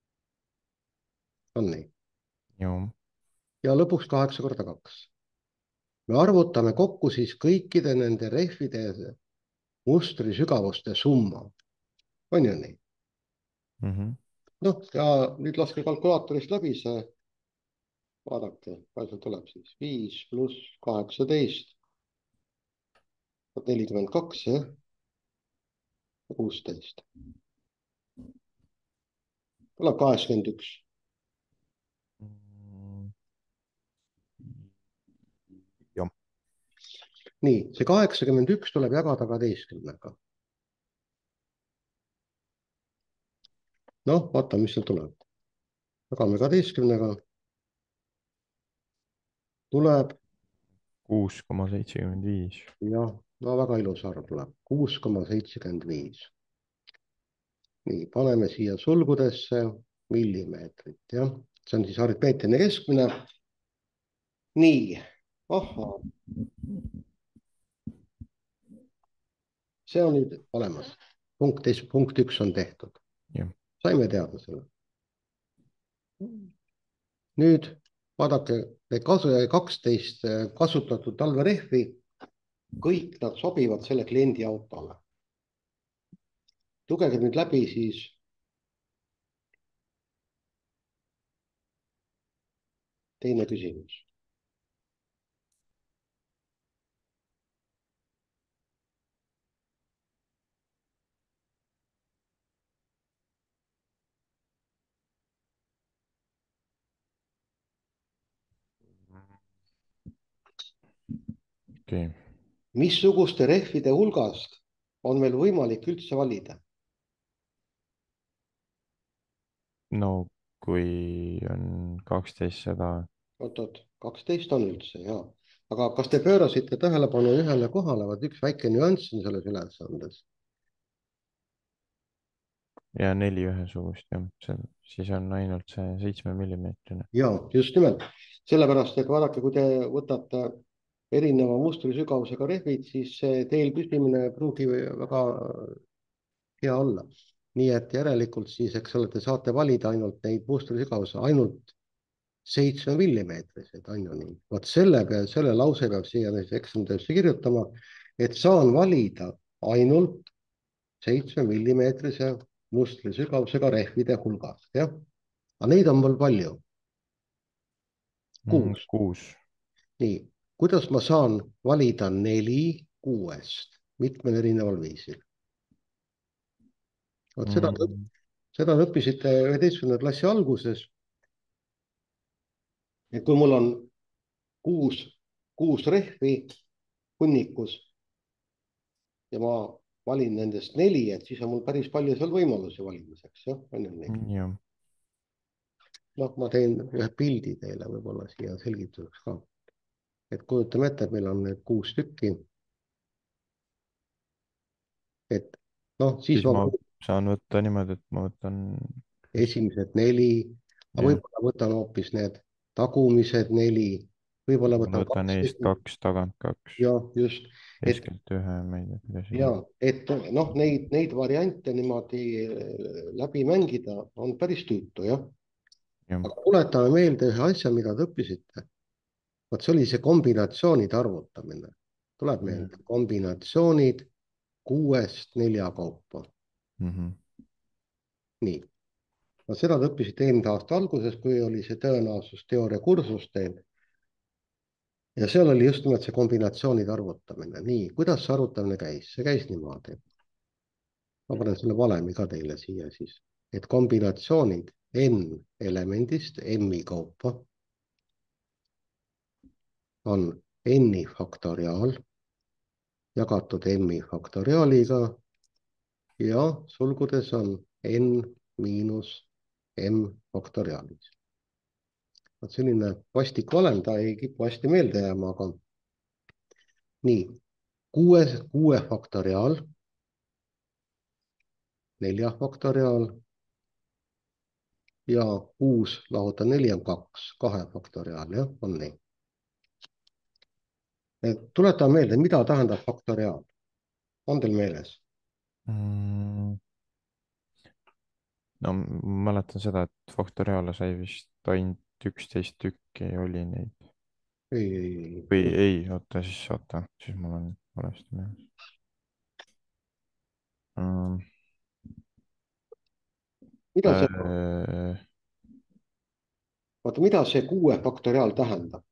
on nii. ja lõpuks kaheksa korda kaks. me arvutame kokku siis kõikide nende rehvide mustri sügavuste summa. on ju nii? Mm -hmm. noh, ja nüüd laske kalkulaatorist läbi see. vaadake, palju see tuleb siis. viis pluss kaheksateist. nelikümmend kaks, jah? kuusteist. tuleb kaheksakümmend üks. jah. nii, see kaheksakümmend üks tuleb jagada kaheteistkümnega. noh, vaata, mis seal tuleb. jagame kaheteistkümnega. tuleb. kuus koma seitsekümmend viis. jah, no väga ilus arv tuleb. kuus koma seitsekümmend viis. nii, paneme siia sulgudesse millimeetrit, jah. see on siis aritmeetiline keskmine. nii, ahhaa. see on nüüd olemas. punkt, punkt üks on tehtud. saime teada selle. nüüd vaadake, need kasu, kaksteist kasutatud talverehvi, kõik nad sobivad selle kliendi autole. lugege nüüd läbi siis teine küsimus. Okay. missuguste rehvide hulgast on meil võimalik üldse valida? no kui on kaksteist seda. oot-oot, kaksteist on üldse, ja. aga kas te pöörasite tähelepanu ühele kohale, vaid üks väike nüanss on selles ülesandes. ja neli ühesugust, jah, see, siis on ainult see seitsme millimeetrine. ja just nimelt, sellepärast et vaadake, kui te võtate erineva mustri sügavusega rehvid, siis teel püsimine ei pruugi väga hea olla. nii et järelikult siis, eks ole, te saate valida ainult neid mustrasügavuse, ainult seitsme millimeetrised, on ju nii. vot selle peale, selle lause peab siia eksamitöösse kirjutama, et saan valida ainult seitsme millimeetrise mustrisügavusega rehvide hulgast, jah. aga neid on mul palju, Mm, kuus. kuus. nii, kuidas ma saan valida neli kuuest mitmel erineval viisil? vot seda, Mm, seda te õppisite üheteistkümnenda klassi alguses. et kui mul on kuus, kuus rehvi hunnikus ja ma valin nendest neli, et siis on mul päris palju seal võimalusi valimiseks, jah, on ju nii. jah. noh, ma teen ühe pildi teile võib-olla siia selgituseks ka. et kujutame ette, et meil on need kuus tükki. et noh, siis siis ma ma saan võtta niimoodi, et ma võtan kas... esimesed neli, aga jah, võib-olla võtan hoopis need tagumised neli, võib-olla ma võtan võtan kaks eest esimest, kaks, tagant kaks, ja just, et keskelt ühe, ma ei tea, kuidas ja siin. et noh, neid, neid variante niimoodi äh, läbi mängida on päris tüütu, jah. jah. aga tuletame meelde ühe asja, mida te õppisite. vot see oli see kombinatsioonide arvutamine. tuleb Mm meelde, kombinatsioonid kuuest nelja kaupa. -hmm. nii, no seda te õppisite eelmise aasta alguses, kui oli see tõenäosusteooria kursus teil. ja seal oli just nimelt see kombinatsioonide arvutamine. nii, kuidas see arvutamine käis? see käis niimoodi. ma panen selle valemi ka teile siia siis, et kombinatsioonid n elemendist m-i kaupa on n-i faktoriaal jagatud m-i faktoriaaliga ja sulgudes on n miinus m faktoriaalis. vot selline vastik valem, ta ei kipu hästi meelde jääma, aga nii, kuue, kuue faktoriaal, nelja faktoriaal ja kuus lahutada neli on kaks, kahe faktoriaal, jah, on nii. tuletame meelde, mida tähendab faktoriaal. on teil meeles? Mm, no ma mäletan seda, et faktoriaale sai vist ainult üksteist tükki oli neid. ei, ei, või ei. ei, oota, siis oota, siis mul on valesti meeles mm,. mida see, Äh, vaata, mida see kuue faktoriaal tähendab?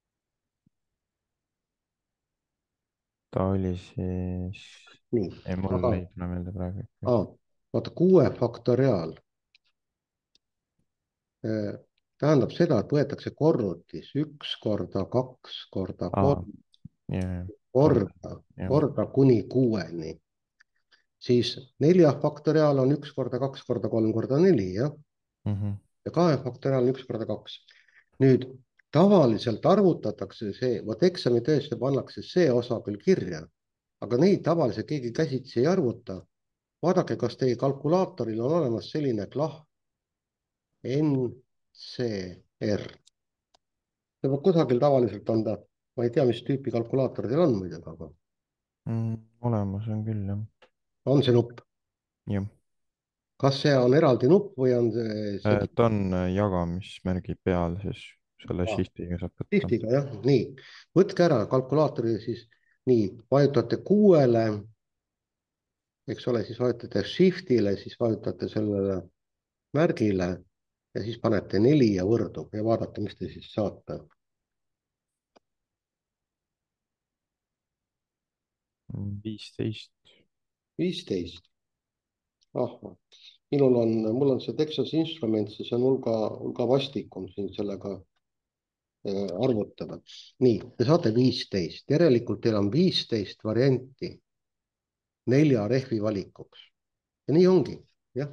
ta oli siis, nii, ei, mul aga ei tule meelde praegu. ah, vaata, kuue faktoriaal eh, tähendab seda, et võetakse korrutis üks korda kaks korda aa, kolm jah, kolm, korda, jah. korda kuni kuueni. siis nelja faktoriaal on üks korda kaks korda kolm korda neli, jah. Mhm. ja kahe faktoriaal on üks korda kaks. nüüd tavaliselt arvutatakse see, vot eksamitöösse pannakse see osa küll kirja, aga neid tavaliselt keegi käsitsi ei arvuta. vaadake, kas teie kalkulaatoril on olemas selline klah N C R. see peab kusagil tavaliselt on ta, ma ei tea, mis tüüpi kalkulaator teil on muidugi, aga Mm, olemas on küll, jah. on see nupp. jah. kas see on eraldi nupp või on see, see Äh, ta on äh, jagamismärgi peal, siis selle ah, shiftiga saab võtta. shiftiga, jah, nii. võtke ära kalkulaatori siis, nii, vajutate kuuele, eks ole, siis vajutate shift'ile, siis vajutate sellele märgile ja siis panete neli ja võrdub ja vaadake, mis te siis saate. Mm, viisteist. viisteist. ah, minul on, mul on see Texas Instruments, see on hulga, hulga vastikum siin sellega äh, arvutada. nii, te saate viisteist, järelikult teil on viisteist varianti nelja rehvi valikuks. ja nii ongi, jah.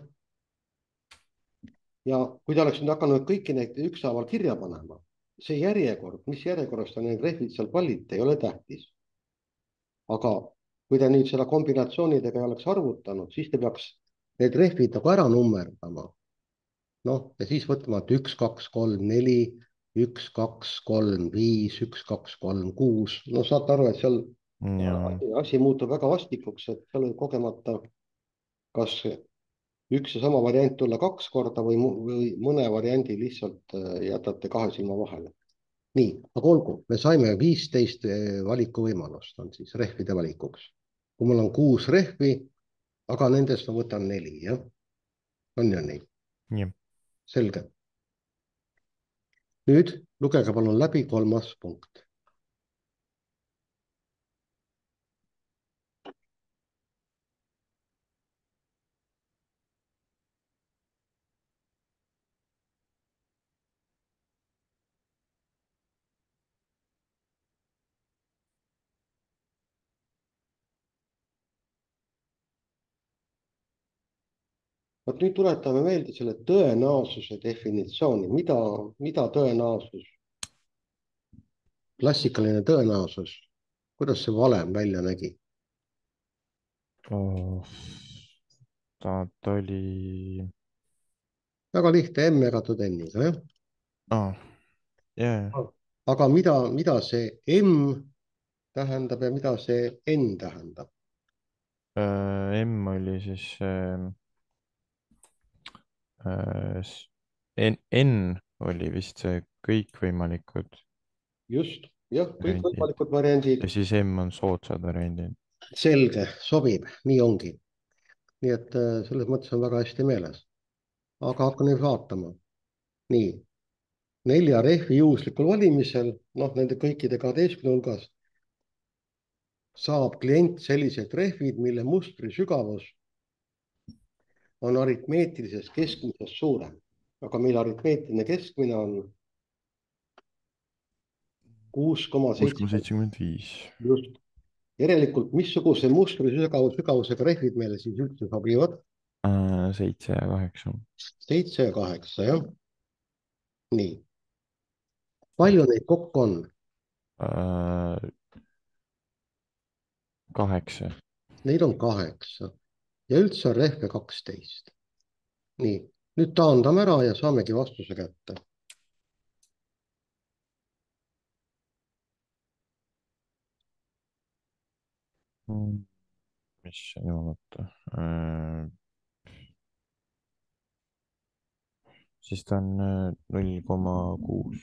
ja kui te oleks nüüd hakanud kõiki neid ükshaaval kirja panema, see järjekord, mis järjekorras te need rehvid seal valite, ei ole tähtis. aga kui te nüüd seda kombinatsioonidega ei oleks arvutanud, siis te peaks need rehvid nagu ära nummerdama. noh, ja siis võtma, et üks, kaks, kolm, neli, üks, kaks, kolm, viis, üks, kaks, kolm, kuus. no saate aru, et seal ja asi, asi muutub väga vastikuks, et seal võib kogemata kas üks ja sama variant tulla kaks korda või, või mõne variandi lihtsalt äh, jätate kahe silma vahele. nii, aga olgu, me saime viisteist äh, valikuvõimalust on siis rehvide valikuks. kui mul on kuus rehvi, aga nendest ma võtan neli, jah? on ju nii? jah. selge. nüüd lugege palun läbi kolmas punkt. vot nüüd tuletame meelde selle tõenäosuse definitsiooni, mida, mida tõenäosus, klassikaline tõenäosus, kuidas see valem välja nägi? Oh, ta, ta oli väga lihtne, M jagatud N-iga, jah? ah, yeah. aga mida, mida see M tähendab ja mida see N tähendab? M oli siis äh, äh, s- N, N oli vist see kõikvõimalikud just, jah, variandid kõikvõimalikud variandid. ja siis M on soodsad variandid. selge, sobib, nii ongi. nii et äh, selles mõttes on väga hästi meeles. aga hakka nüüd vaatama. nii, nelja rehvi juhuslikul valimisel, noh, nende kõikide kaheteistkümne hulgas saab klient sellised rehvid, mille mustri sügavus on aritmeetilisest keskmisest suurem. aga meil aritmeetiline keskmine on kuus koma kuus koma seitsekümmend. seitsekümmend viis. just. järelikult, missuguse mustri sügavus, sügavusega rehvid meile siis üldse sobivad? seitse ja kaheksa. seitse ja kaheksa, jah. nii. palju neid kokku on? kaheksa. Neid on kaheksa ja üldse on rehve kaksteist. nii, nüüd taandame ära ja saamegi vastuse kätte. mis see jumalata äh,. siis ta on null koma kuus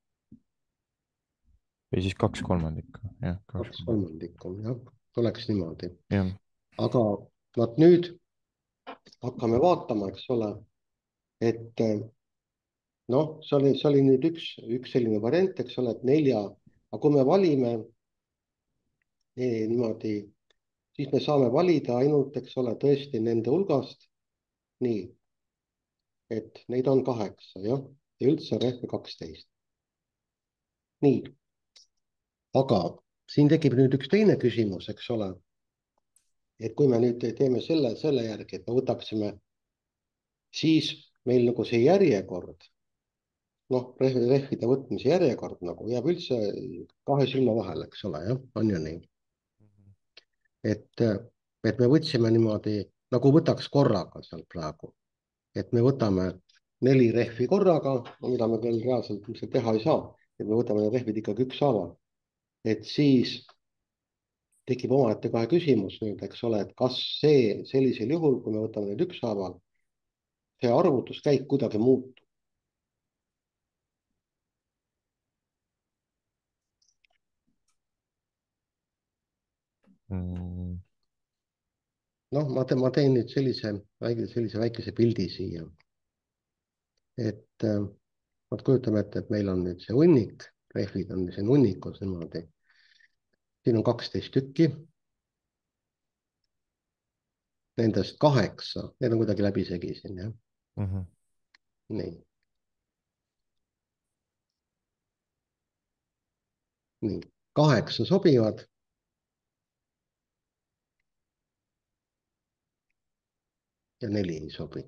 või siis kaks kolmandikku, jah. kaks kolmandikku, jah, oleks niimoodi. jah. aga vot nüüd hakkame vaatama, eks ole, et noh, see oli, see oli nüüd üks, üks selline variant, eks ole, et nelja, aga kui me valime eh, niimoodi, siis me saame valida ainult, eks ole, tõesti nende hulgast. nii, et neid on kaheksa, jah, ja üldse on rehve kaksteist. nii, aga siin tekib nüüd üks teine küsimus, eks ole. et kui me nüüd teeme selle, selle järgi, et me võtaksime, siis meil nagu see järjekord, noh, rehvide võtmise järjekord nagu jääb üldse kahe silma vahele, eks ole, jah, on ju nii. et, et me võtsime niimoodi, nagu võtaks korraga seal praegu, et me võtame neli rehvi korraga, mida me veel reaalselt ilmselt teha ei saa, et me võtame need rehvid ikkagi ükshaaval. et siis tekib omaette kohe küsimus nüüd, eks ole, et kas see sellisel juhul, kui me võtame need ükshaaval, see arvutuskäik kuidagi muutub. Mm. noh, ma teen, ma teen nüüd sellise väike, sellise väikese pildi siia. et vot kujutame ette, et meil on nüüd see hunnik, rehvid on siin hunnikus niimoodi. siin on kaksteist tükki. Nendest kaheksa, need on kuidagi läbisegi siin, jah mm. -hmm. nii. nii, kaheksa sobivad. ja neli ei sobi.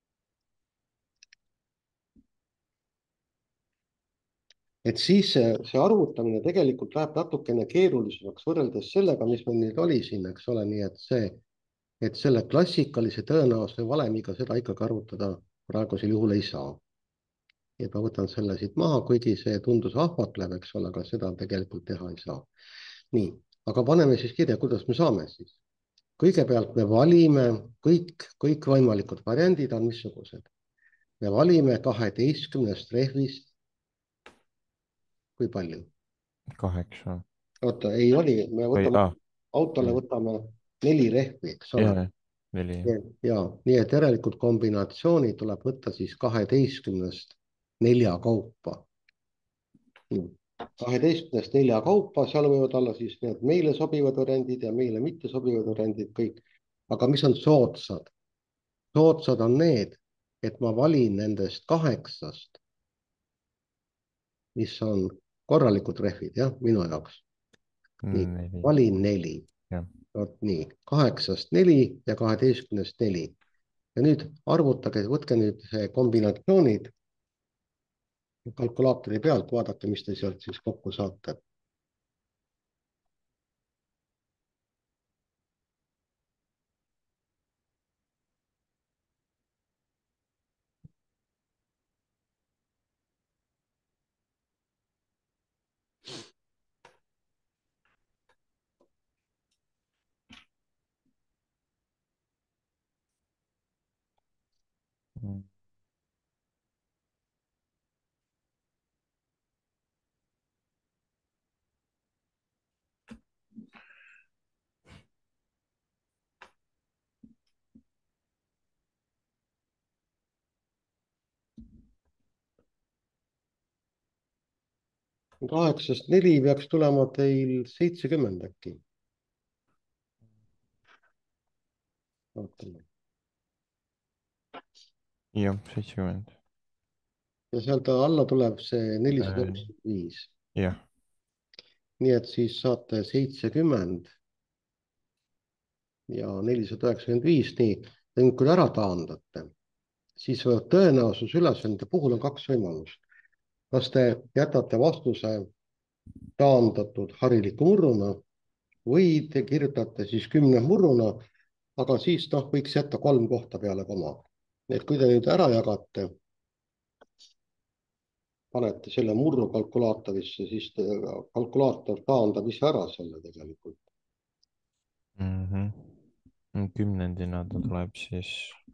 et siis see, see arvutamine tegelikult läheb natukene keerulisemaks võrreldes sellega, mis meil nüüd oli siin, eks ole, nii et see, et selle klassikalise tõenäosuse valemiga seda ikkagi arvutada praegusel juhul ei saa. et ma võtan selle siit maha, kuigi see tundus ahvatlev, eks ole, aga seda tegelikult teha ei saa. nii, aga paneme siis kirja, kuidas me saame siis. kõigepealt me valime kõik, kõikvõimalikud variandid on missugused. me valime kaheteistkümnest rehvist, kui palju? kaheksa oota, ei vali, me või võtame, ah, autole võtame neli rehvi, eks ole. jah, neli. ja nii, et järelikult kombinatsiooni tuleb võtta siis kaheteistkümnest nelja kaupa. kaheteistkümnest nelja kaupa, seal võivad olla siis need meile sobivad variandid ja meile mitte sobivad variandid kõik. aga mis on soodsad? soodsad on need, et ma valin nendest kaheksast, mis on korralikud rehvid, jah, minu jaoks. nii, neli, valin neli. jah. vot nii, kaheksast neli ja kaheteistkümnest neli. ja nüüd arvutage, võtke nüüd see kombinatsioonid kalkulaatori pealt, vaadake, mis te sealt siis kokku saate. Mm. kaheksast neli peaks tulema teil seitsekümmend äkki. vaatame. jah, seitsekümmend. ja sealt alla tuleb see nelisada Äh, üheksakümmend viis. jah. nii et siis saate seitsekümmend ja nelisada üheksakümmend viis, nii. ja nüüd, kui te ära taandate, siis tõenäosus ülesande puhul on kaks võimalust. kas te jätate vastuse taandatud hariliku murruna või te kirjutate siis kümne murruna, aga siis noh, võiks jätta kolm kohta peale koma. nii et kui te nüüd ära jagate, panete selle murru kalkulaatorisse, siis te, kalkulaator taandab ise ära selle tegelikult. mm. -hmm. kümnendina ta tuleb siis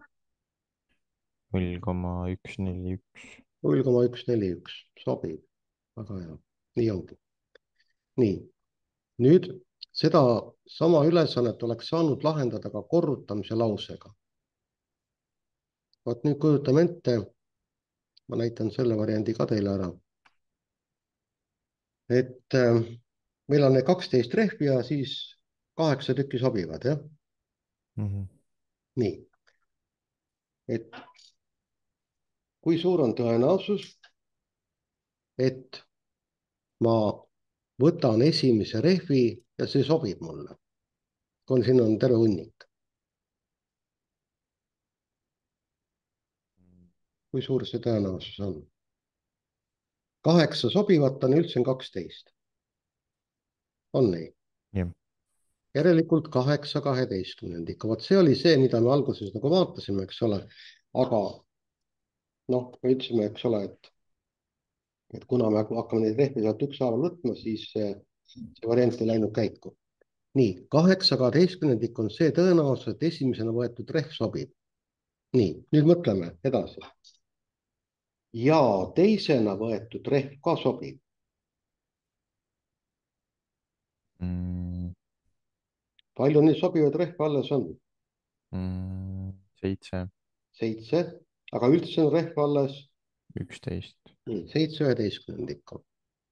null koma üks neli üks. null koma üks neli üks sobib, väga hea, nii ongi. nii, nüüd seda sama ülesannet oleks saanud lahendada ka korrutamise lausega. vot nüüd kujutame ette, ma näitan selle variandi ka teile ära, et äh, meil on need kaksteist rehvi ja siis kaheksa tükki sobivad, jah. mm. -hmm. nii, et kui suur on tõenäosus, et ma võtan esimese rehvi ja see sobib mulle, kui siin on terve hunnik. kui suur see tõenäosus on? kaheksa sobivat on, üldse on kaksteist. on nii? jah. järelikult kaheksa kaheteistkümnendikku, vot see oli see, mida me alguses nagu vaatasime, eks ole. aga noh, me ütlesime, eks ole, et, et kuna me hakkame neid rehve sealt ükshaaval võtma, siis see, see variant ei läinud käiku. nii, kaheksa kaheteistkümnendik on see tõenäosus, et esimesena võetud rehv sobib. nii, nüüd mõtleme edasi. ja teisena võetud rehv ka sobib. Mm. palju neid sobivaid rehve alles on? Mm. seitse. seitse, aga üldse on rehve alles üksteist. nii, seitse üheteistkümnendikku.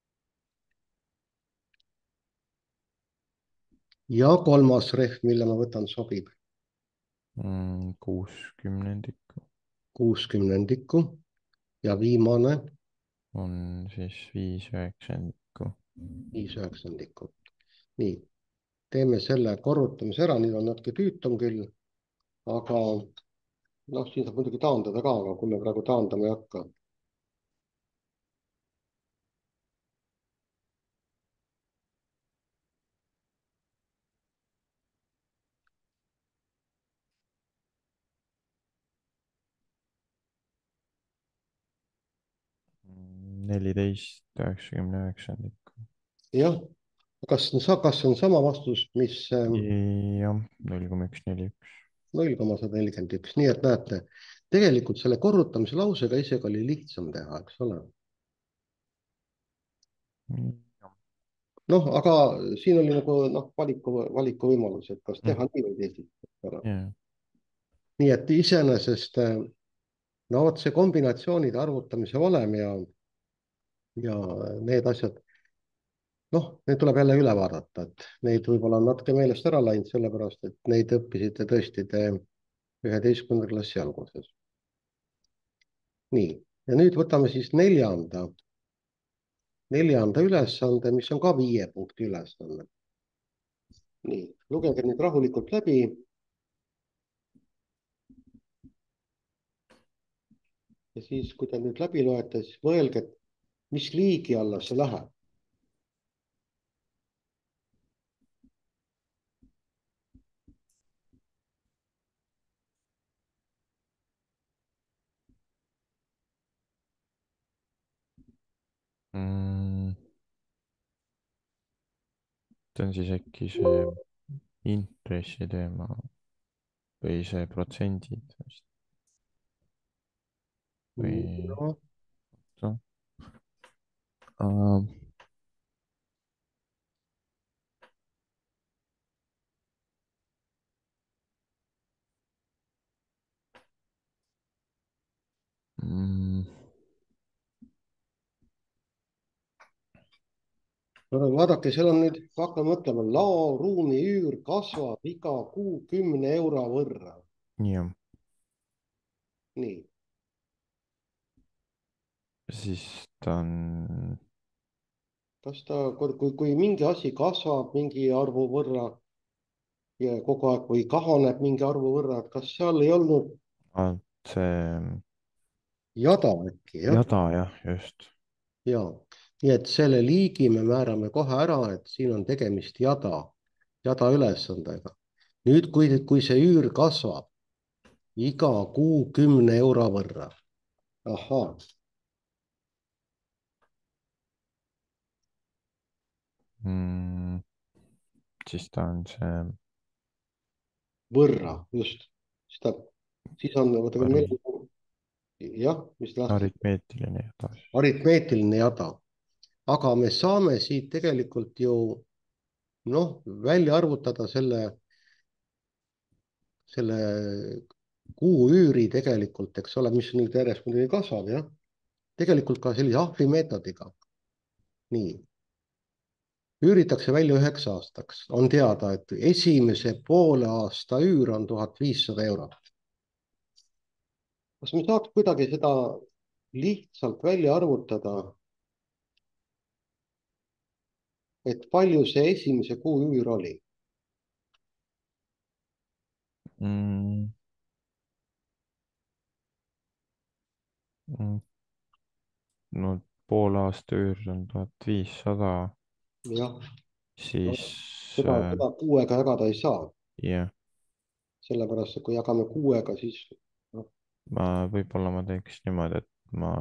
ja kolmas rehv, mille ma võtan, sobib Mm. kuuskümnendikku. kuuskümnendikku ja viimane on siis viis üheksandikku. viis üheksandikku. nii, teeme selle korrutamise ära, nüüd on natuke tüütum küll, aga noh, siin saab muidugi taandada ka, aga kui me praegu taandama ei hakka. neliteist üheksakümne üheksandikku. jah, kas sa, kas on sama vastus, mis ähm, jah, null koma üks neli üks. null koma sada nelikümmend üks, nii et näete, tegelikult selle korrutamise lausega isegi oli lihtsam teha, eks ole. noh, aga siin oli nagu noh, valiku, valikuvõimalus, et kas teha nii või teisiti, eks ole. jah, nii et iseenesest äh, no vot see kombinatsioonide arvutamise valem ja, ja need asjad, noh, need tuleb jälle üle vaadata, et neid võib-olla on natuke meelest ära läinud, sellepärast et neid õppisite tõesti te üheteistkümnenda klassi alguses. nii, ja nüüd võtame siis neljanda, neljanda ülesande, mis on ka viie punkti ülesanne. nii, lugege nüüd rahulikult läbi. ja siis, kui te nüüd läbi loete, siis mõelge, et mis liigi alla see läheb. mm, see on siis äkki see intressi teema või see protsendid vist või no, noh uh,. Mm, no vaadake, seal on nüüd, hakkame mõtlema, laoruumi üür kasvab iga kuu kümne euro võrra. jah, nii, siis ta on kas ta, kui, kui mingi asi kasvab mingi arvu võrra ja kogu aeg või kahaneb mingi arvu võrra, et kas seal ei olnud ah, see jada äkki, jah? jada, jah, just. ja, nii et selle liigi me määrame kohe ära, et siin on tegemist jada, jada ülesandega. nüüd, kui, kui see üür kasvab iga kuu kümne euro võrra. ahhaa, mm, siis ta on see võrra, just. siis ta, siis on, vaata, kui meil, ari-, jah, mis lahti, aritmeetiline jada siis. aritmeetiline jada. aga me saame siit tegelikult ju noh, välja arvutada selle, selle kuu üüri tegelikult, eks ole, mis nüüd järjest muidugi kasvab, jah. tegelikult ka sellise ahvi meetodiga. nii, üüritakse välja üheks aastaks, on teada, et esimese poole aasta üür on tuhat viissada eurot. kas me saaks kuidagi seda lihtsalt välja arvutada, et palju see esimese kuu üür oli? mm, mm, no poole aasta üür on tuhat viissada, jah, no, siis seda, äh, seda kuuega jagada ei saa, jah, sellepärast et kui jagame kuuega, siis noh, ma võib-olla ma teeks niimoodi, et ma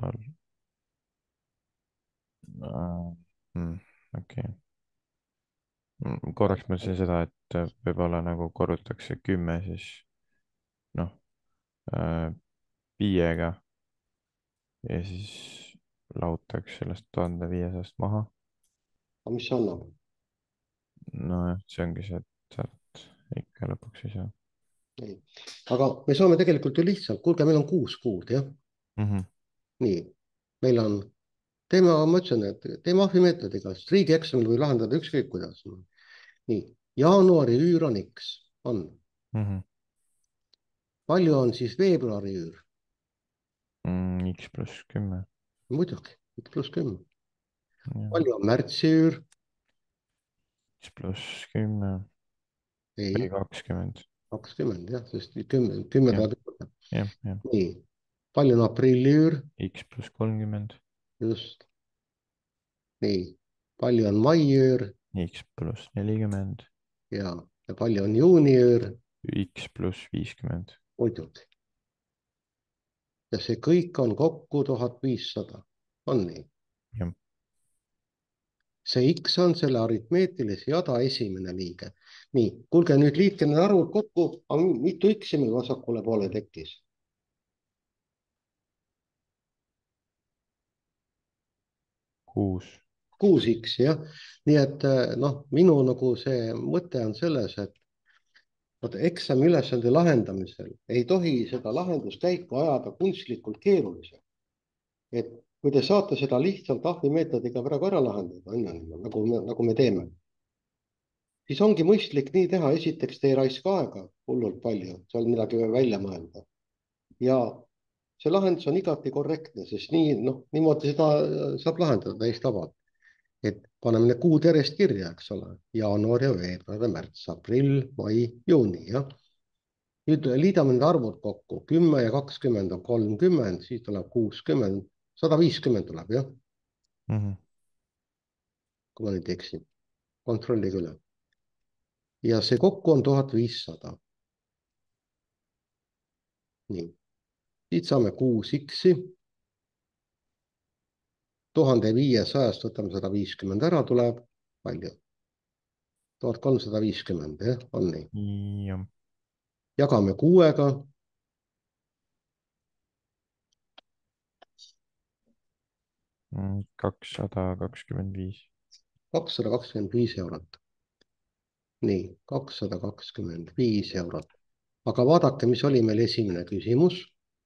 äh, mm, okei okay. korraks mõtlesin seda, et äh, võib-olla nagu korrutatakse kümme siis noh äh, viiega ja siis lahutaks sellest tuhande viiesajast maha. aga mis see annab? nojah, see ongi see, et sealt ikka lõpuks ei saa. ei, aga me saame tegelikult ju lihtsalt, kuulge, meil on kuus kuud, jah. mm. -hmm. nii, meil on, teeme, ma ütlesin, et teeme ahvi meetodiga, sest riigieksamil võib lahendada ükskõik kuidas. nii, jaanuari üür on X, on. Mm -hmm. palju on siis veebruari üür? mm, X pluss kümme. muidugi, X pluss kümme. Ja. palju on märtsi üür? X pluss kümme või ei, kakskümmend. kakskümmend jah, sest kümme, kümme jah, tuleb juurde. jah, jah. nii, palju on aprilli üür? X pluss kolmkümmend. just. nii, palju on mai üür? X pluss nelikümmend. ja, ja palju on juuni üür? X pluss viiskümmend. muidugi. ja see kõik on kokku tuhat viissada, on nii? jah. see X on selle aritmeetilise jada esimene liige. nii, kuulge nüüd liitke need arvud kokku, aga mitu X-i meil vasakule poole tekkis? kuus. kuus X-i, jah. nii et noh, minu nagu see mõte on selles, et vot eksami ülesande lahendamisel ei tohi seda lahenduskäiku ajada kunstlikult keeruliseks. et kui te saate seda lihtsalt ahvimeetodiga praegu ära lahendada, on ju, nagu, nagu me teeme, siis ongi mõistlik nii teha. esiteks, te ei raiska aega hullult palju, seal midagi välja mõelda. ja see lahendus on igati korrektne, sest nii, noh, niimoodi seda saab lahendada täiesti vabalt. et paneme need kuud järjest kirja, eks ole, jaanuar ja veebruar ja märts, aprill, mai, juuni, jah. nüüd liidame need arvud kokku, kümme ja kakskümmend on kolmkümmend, siis tuleb kuuskümmend, sada viiskümmend tuleb, jah. Mm -hmm. kui ma nüüd eksin, kontrollige üle. ja see kokku on tuhat viissada. nii, siit saame kuus X-i. tuhande viiesajast võtame sada viiskümmend ära, tuleb palju? tuhat kolmsada viiskümmend, jah, on nii? jah. jagame kuuega. kakssada kakskümmend viis. kakssada kakskümmend viis eurot. nii, kakssada kakskümmend viis eurot. aga vaadake, mis oli meil esimene küsimus.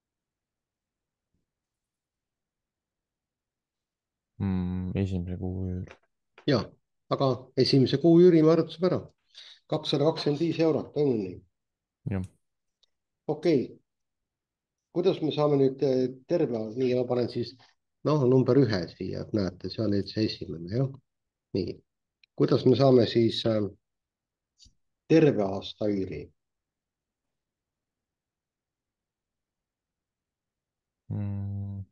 Mm, esimese kuu üür. ja, aga esimese kuu üüri me arvutasime ära. kakssada kakskümmend viis eurot, on ju nii? jah. okei okay. Kuidas me saame nüüd terve, nii ma panen siis noh, number ühe siia, et näete, see on nüüd see esimene, jah. nii, kuidas me saame siis äh, terve aasta üüri? Mm.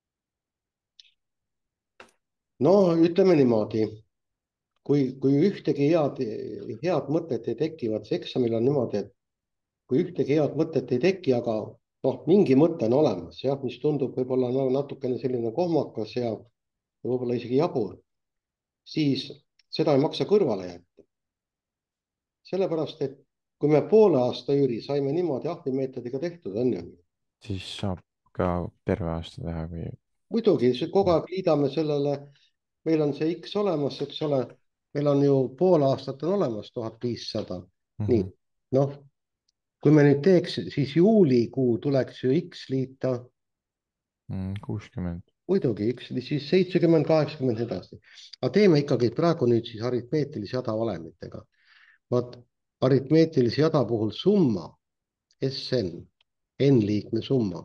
no ütleme niimoodi, kui, kui ühtegi head, head mõtet ei teki, vaat see eksamil on niimoodi, et kui ühtegi head mõtet ei teki, aga noh, mingi mõte on olemas, jah, mis tundub võib-olla no, natukene selline kohmakas ja võib-olla isegi jabur, siis seda ei maksa kõrvale jätta. sellepärast, et kui me poole aasta üüri saime niimoodi ahvimeetodiga tehtud, on ju. siis saab ka terve aasta teha, kui. muidugi, kogu aeg liidame sellele, meil on see X olemas, eks ole, meil on ju pool aastat on olemas, tuhat viissada. Mm -hmm. nii, noh, kui me nüüd teeks, siis juulikuu tuleks ju X liita. kuuskümmend. muidugi, üks, siis seitsekümmend, kaheksakümmend edasi. aga teeme ikkagi praegu nüüd siis aritmeetilise jada valemitega. vaat aritmeetilise jada puhul summa, S N, N-liikme summa.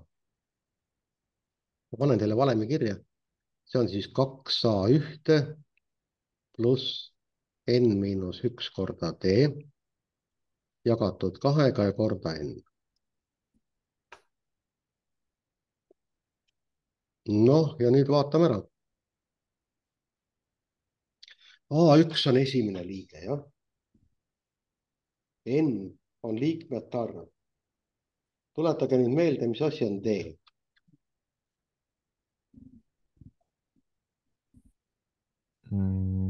ma panen teile valemi kirja. see on siis kaks A ühte pluss N miinus üks korda D jagatud kahega ja korda N. noh, ja nüüd vaatame ära. A üks on esimene liige, jah. N on liikmete arv. tuletage nüüd meelde, mis asi on D. Mm.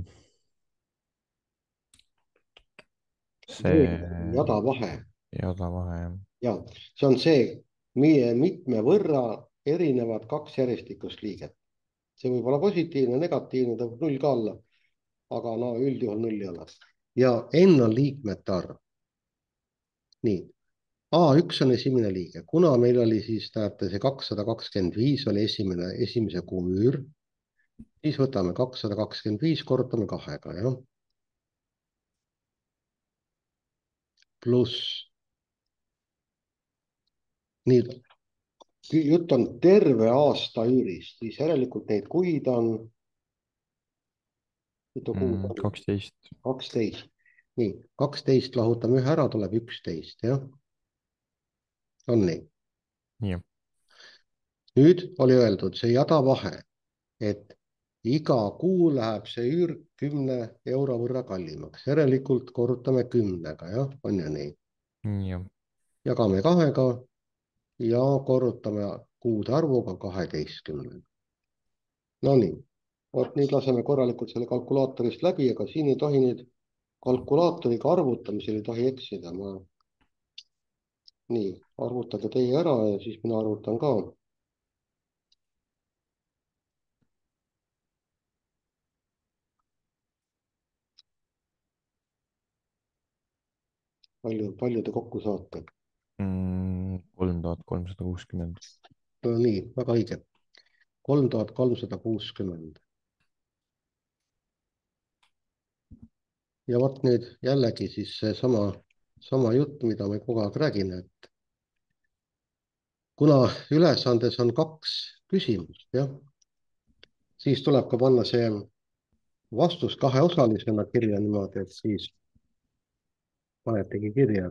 see see jada vahe. jada vahe, jah. ja see on see, mitme võrra erinevad kaks järjestikust liiget. see võib olla positiivne, negatiivne, ta võib null ka olla. aga no üldjuhul null ei ole. ja N on liikmete arv. nii, A üks on esimene liige, kuna meil oli siis, näete, see kakssada kakskümmend viis oli esimene, esimese kuu üür, siis võtame kakssada kakskümmend viis, korrutame kahega, jah. pluss. nii, jutt on terve aasta üürist, siis järelikult neid kuid on. mitu kuud on? kaksteist. kaksteist. nii, kaksteist lahutame ühe ära, tuleb üksteist, jah. on nii? jah. nüüd oli öeldud see jada vahe, et iga kuu läheb see üür kümne euro võrra kallimaks, järelikult korrutame kümnega, jah, on ju nii? jah. jagame kahega ja korrutame kuude arvuga kaheteistkümnega. Nonii, vot nüüd laseme korralikult selle kalkulaatorist läbi, aga siin ei tohi nüüd kalkulaatoriga arvutamisel ei tohi eksida. Ma, nii, arvutage teie ära ja siis mina arvutan ka. palju, palju te kokku saate? mm,. kolm tuhat kolmsada kuuskümmend. no nii, väga õige. kolm tuhat kolmsada kuuskümmend. ja vot nüüd jällegi siis seesama, sama jutt, mida me kogu aeg räägime, et kuna ülesandes on kaks küsimust, jah, siis tuleb ka panna see vastus kaheosalisena kirja niimoodi, et siis panetegi kirja,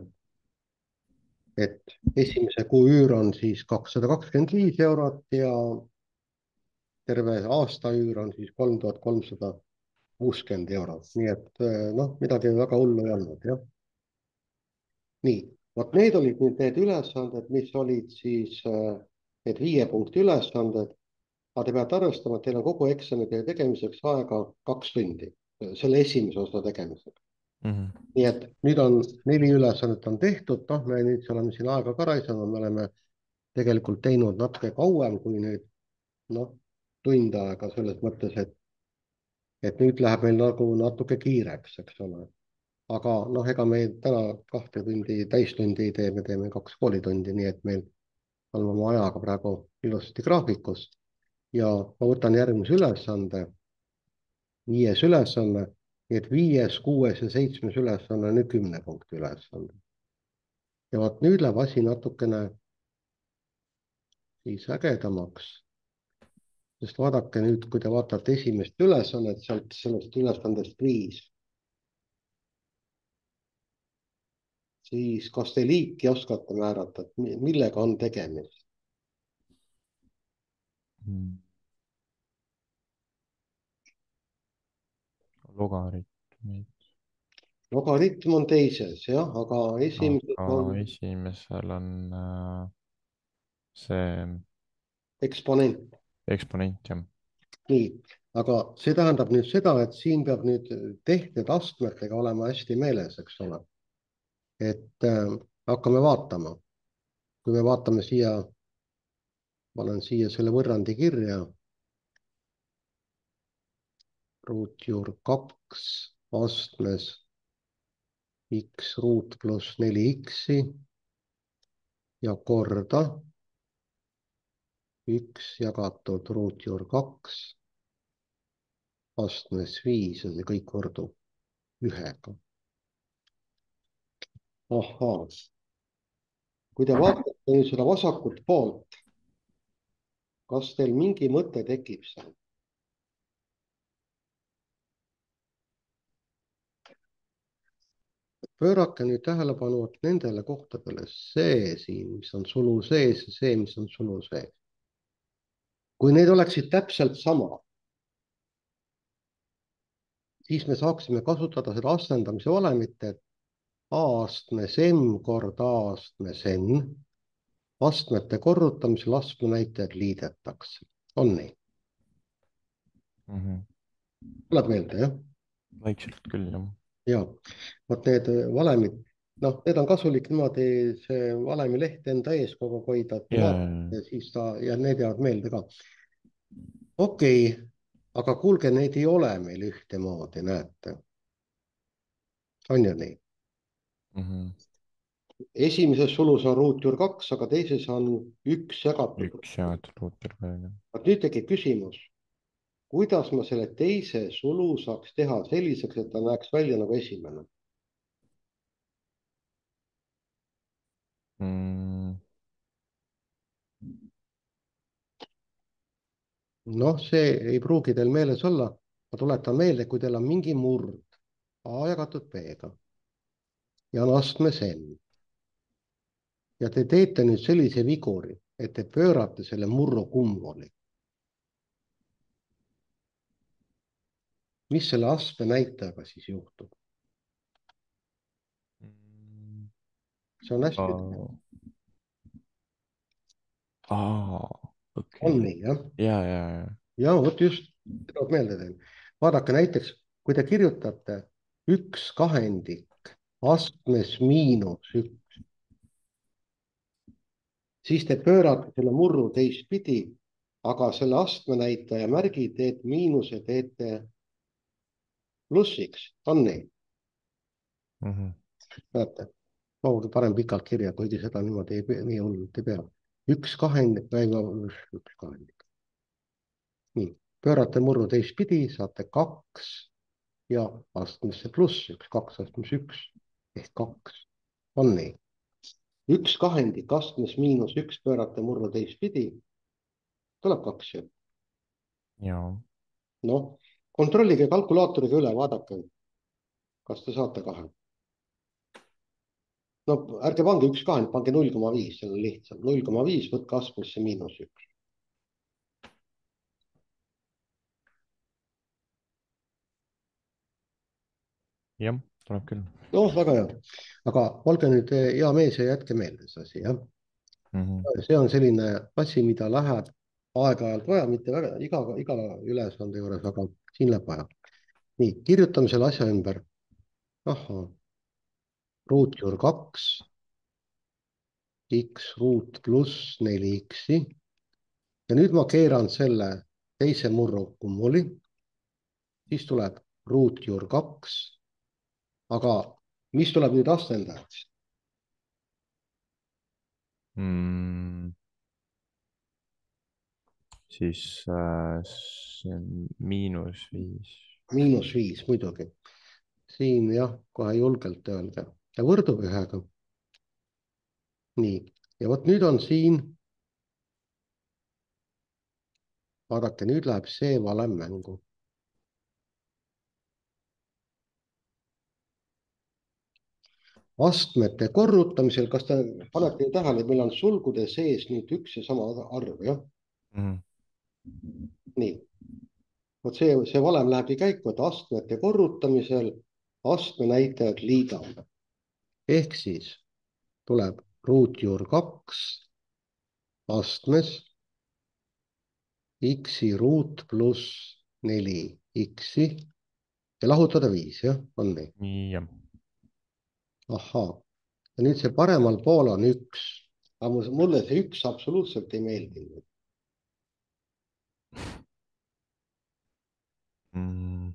et esimese kuu üür on siis kakssada kakskümmend viis eurot ja terve aasta üür on siis kolm tuhat kolmsada kuuskümmend eurot, nii et noh, midagi väga hullu ei olnud, jah. nii, vot need olid nüüd need ülesanded, mis olid siis äh, need viie punkti ülesanded. aga te peate arvestama, et teil on kogu eksamide tegemiseks aega kaks tundi, selle esimese osa tegemiseks. Mm -hmm. nii et nüüd on neli ülesannet on tehtud, noh, me nüüd oleme siin aega ka raisanud, me oleme tegelikult teinud natuke kauem kui nüüd noh, tund aega selles mõttes, et et nüüd läheb meil nagu natuke kiireks, eks ole. aga noh, ega me täna kahte tundi, täistundi ei tee, me teeme kaks koolitundi, nii et meil oleme oma ajaga praegu ilusasti graafikus. ja ma võtan järgmise ülesande, viies ülesanne, nii et viies, kuues ja seitsmes ülesanne on nüüd kümne punkti ülesanne. ja vot nüüd läheb asi natukene siis ägedamaks. sest vaadake nüüd, kui te vaatate esimest ülesannet, sealt sellest ülesandest viis, siis kas te liiki oskate määrata, et millega on tegemist? Mm. logaritmid. logaritm on teises, jah, aga esimeses aga on esimesel on äh, see eksponent. eksponent, jah. nii, aga see tähendab nüüd seda, et siin peab nüüd tehted astmetega olema hästi meeles, eks ole. et äh, hakkame vaatama. kui me vaatame siia, panen siia selle võrrandi kirja. ruutjuur kaks astmes x ruut pluss neli x-i ja korda üks jagatud ruutjuur kaks astmes viis ja see kõik kordub ühega. ahhaa. kui te vaatate nüüd seda vasakut poolt, kas teil mingi mõte tekib seal? pöörake nüüd tähelepanu nendele kohtadele, see siin, mis on sulu sees ja see, mis on sulu sees. kui need oleksid täpselt sama, siis me saaksime kasutada seda asendamise valemit, et a astmes m korda a astmes n astmete korrutamisel astmenäitajad liidetakse. on nii? mm -hmm. tuleb meelde, jah? vaikselt küll, jah. ja vot need valemid, noh, need on kasulik niimoodi see valemileht enda ees kogu aeg hoida, et ja, vaatad ja siis ta ja need jäävad meelde ka. okei okay,, aga kuulge, need ei ole meil ühtemoodi, näete. on ju nii? mm -hmm. esimeses sulus on ruutjuur kaks, aga teises on üks jagatud. üks jagatud ruutjuur kahega. vot nüüd tekib küsimus, kuidas ma selle teise sulu saaks teha selliseks, et ta näeks välja nagu esimene? Mm. noh, see ei pruugi teil meeles olla. ma tuletan meelde, kui teil on mingi murd a jagatud b-ga ja on astmes n ja te teete nüüd sellise viguri, et te pöörate selle murru kummuli. mis selle astme näitajaga siis juhtub? see on hästi oh.. aa, okei on okay.. nii, jah? ja, ja, ja. ja vot just, seda meelde teen. vaadake näiteks, kui te kirjutate üks kahendik astmes miinus üks, siis te pöörate selle murru teistpidi, aga selle astme näitaja märgi teete miinuse, teete plussiks, on nii? mm. -hmm. näete, ma panen pikalt kirja, kuigi seda niimoodi ei, nii hullult ei pea. üks kahendik, üks kahendik. nii, pöörate murru teistpidi, saate kaks ja astmesse pluss üks, kaks astmes üks ehk kaks, on nii? üks kahendik astmes miinus üks, pöörate murru teistpidi, tuleb kaks ju. jaa. noh, kontrollige kalkulaatoriga üle, vaadake, kas te saate kahe. no ärge pange üks kahendik, pange null koma viis, see on lihtsam, null koma viis, võtke astmesse miinus üks. jah, tuleb küll. noh, väga hea, aga olge nüüd hea mees ja jätke meelde see asi, jah mm. -hmm. see on selline asi, mida läheb aeg-ajalt vaja, mitte väga iga, iga ülesande juures, aga siin läheb vaja. nii, kirjutame selle asja ümber. ahhaa, ruutjuur kaks, x ruut pluss neli x-i. ja nüüd ma keeran selle teise murru kummuli. siis tuleb ruutjuur kaks. aga mis tuleb nüüd astendajaks? Mm. siis äh, see on miinus viis. miinus viis muidugi. siin jah, kohe julgelt öelda ja võrdub ühega. nii, ja vot nüüd on siin. vaadake, nüüd läheb see valem mängu. astmete korrutamisel, kas te panete tähele, et meil on sulgude sees nüüd üks ja sama arv, jah mm. -hmm. nii, vot see, see valem lähebki käiku, et astmete korrutamisel astme näitajad liidavad. ehk siis tuleb ruutjuur kaks astmes x-i ruut pluss neli x-i ja lahutada viis, jah, on nii? jah. ahhaa, ja nüüd see paremal pool on üks, aga mulle see üks absoluutselt ei meeldinud. mm.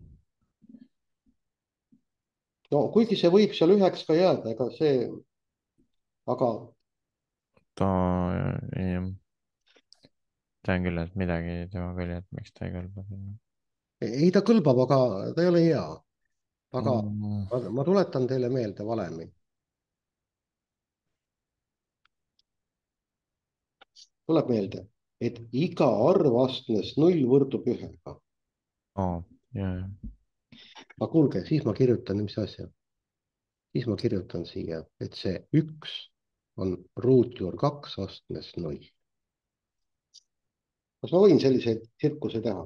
no kuigi see võib seal üheks ka jääda, ega see, aga. ta, jah. tean küll, et midagi temaga oli, et miks ta ei kõlba. ei, ta kõlbab, aga ta ei ole hea. aga mm. ma, ma tuletan teile meelde valemi. tuleb meelde, et iga arv astmes null võrdub ühega. aa, jah. aga kuulge, siis ma kirjutan, mis asja. siis ma kirjutan siia, et see üks on ruutjuur kaks astmes null. kas ma võin selliseid tsirkuse teha?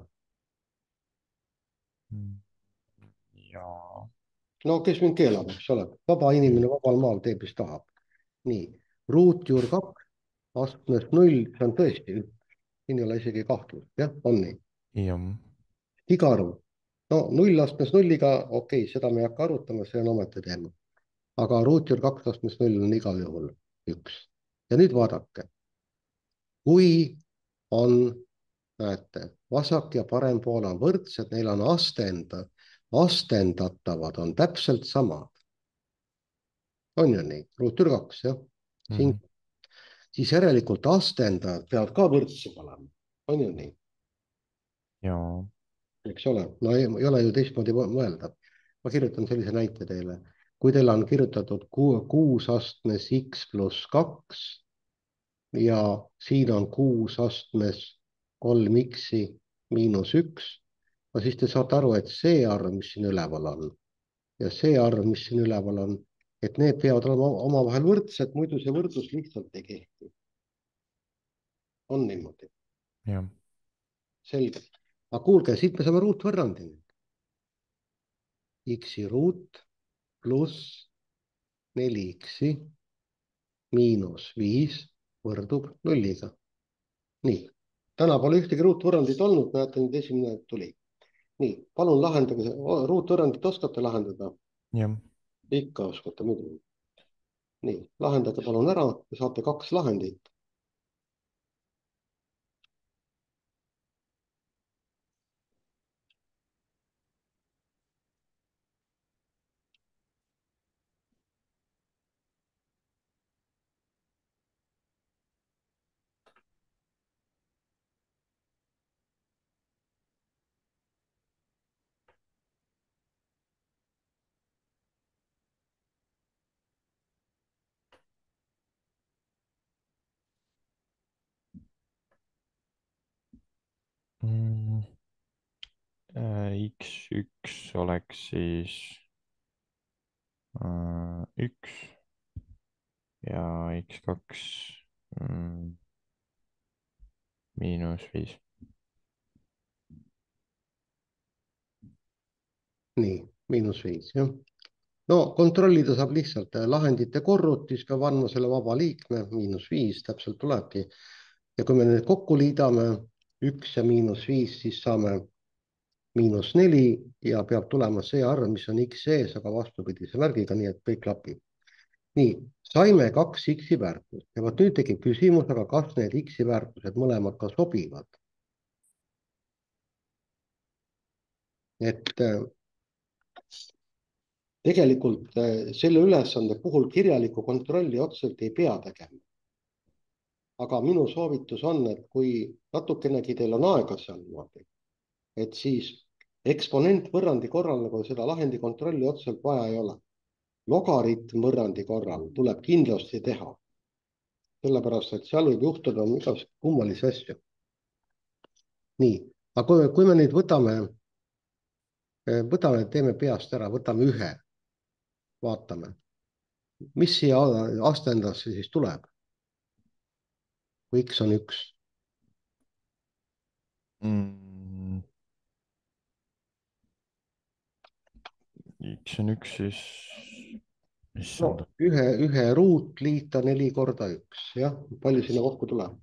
jaa. no kes mind keelab, eks ole, vaba inimene vabal maal teeb, mis tahab. nii, ruutjuur kaks astmes null, see on tõesti üks, siin ei ole isegi kahtlust, jah, on nii? jah. iga arv, no null astmes nulliga, okei okay,, seda me ei hakka arutama, see on ometi teema. aga ruutjuur kaks astmes null on igal juhul üks. ja nüüd vaadake, kui on, näete, vasak ja parem pool on võrdsed, neil on astenda, astendatavad on täpselt samad. on ju nii, ruutjuur kaks, jah, siin mm. -hmm. siis järelikult astendajad peavad ka võrdsed olema, on ju nii? jaa. eks ole, no ei, ei ole ju teistmoodi mõelda. ma kirjutan sellise näite teile. kui teil on kirjutatud kuus astmes x pluss kaks ja siin on kuus astmes kolm x-i miinus üks, no siis te saate aru, et see arv, mis siin üleval on ja see arv, mis siin üleval on, et need peavad olema omavahel võrdsed, muidu see võrdlus lihtsalt ei kehti. on niimoodi? jah. selge. aga kuulge, siit me saame ruutvõrrandi. x-i ruut pluss neli x-i miinus viis võrdub nulliga. nii, täna pole ühtegi ruutvõrrandit olnud, näete, nüüd esimene tuli. nii, palun lahendage, ruutvõrrandit oskate lahendada? jah. ikka oskate muidugi. nii, lahendage palun ära ja saate kaks lahendit. Mm, äh, X üks oleks siis äh, üks ja X kaks mm, miinus viis. nii, miinus viis, jah. no kontrollida saab lihtsalt äh, lahendite korrutis, peab andma selle vaba liikme, miinus viis täpselt tulebki. ja kui me need kokku liidame, üks ja miinus viis, siis saame miinus neli ja peab tulema see arv, mis on X sees, aga vastupidise märgiga, nii et kõik klapib. nii, saime kaks X-i väärtust ja vot nüüd tekib küsimus, aga kas need X-i väärtused mõlemad ka sobivad? et äh, tegelikult äh, selle ülesande puhul kirjalikku kontrolli otseselt ei pea tegema. aga minu soovitus on, et kui natukenegi teil on aega seal niimoodi, et siis eksponentvõrrandi korral nagu seda lahendi kontrolli otseselt vaja ei ole. logaritmvõrrandi korral tuleb kindlasti teha, sellepärast et seal võib juhtuda igasuguseid kummalisi asju. nii, aga kui, kui me nüüd võtame, võtame, teeme peast ära, võtame ühe, vaatame, mis siia astendasse siis tuleb, kui X on üks. Mm, X on üks, siis no issand, ühe, ühe ruut liita neli korda üks, jah, palju sinna kokku tuleb?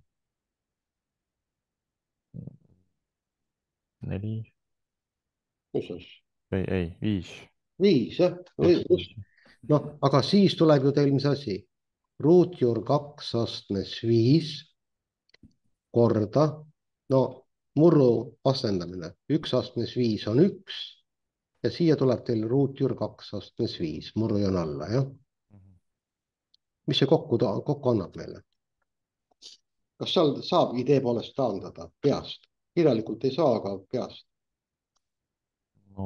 neli mis asja? või ei, viis. viis, jah, jah, just. viis. noh, aga siis tuleb ju teil mis asi? ruutjuur kaks astmes viis korda, no murru asendamine, üks astmes viis on üks ja siia tuleb teil ruutjuur kaks astmes viis, murru joon alla, jah. mis see kokku, kokku annab meile? kas seal saab idee poolest taandada peast? kirjalikult ei saa, aga peast. no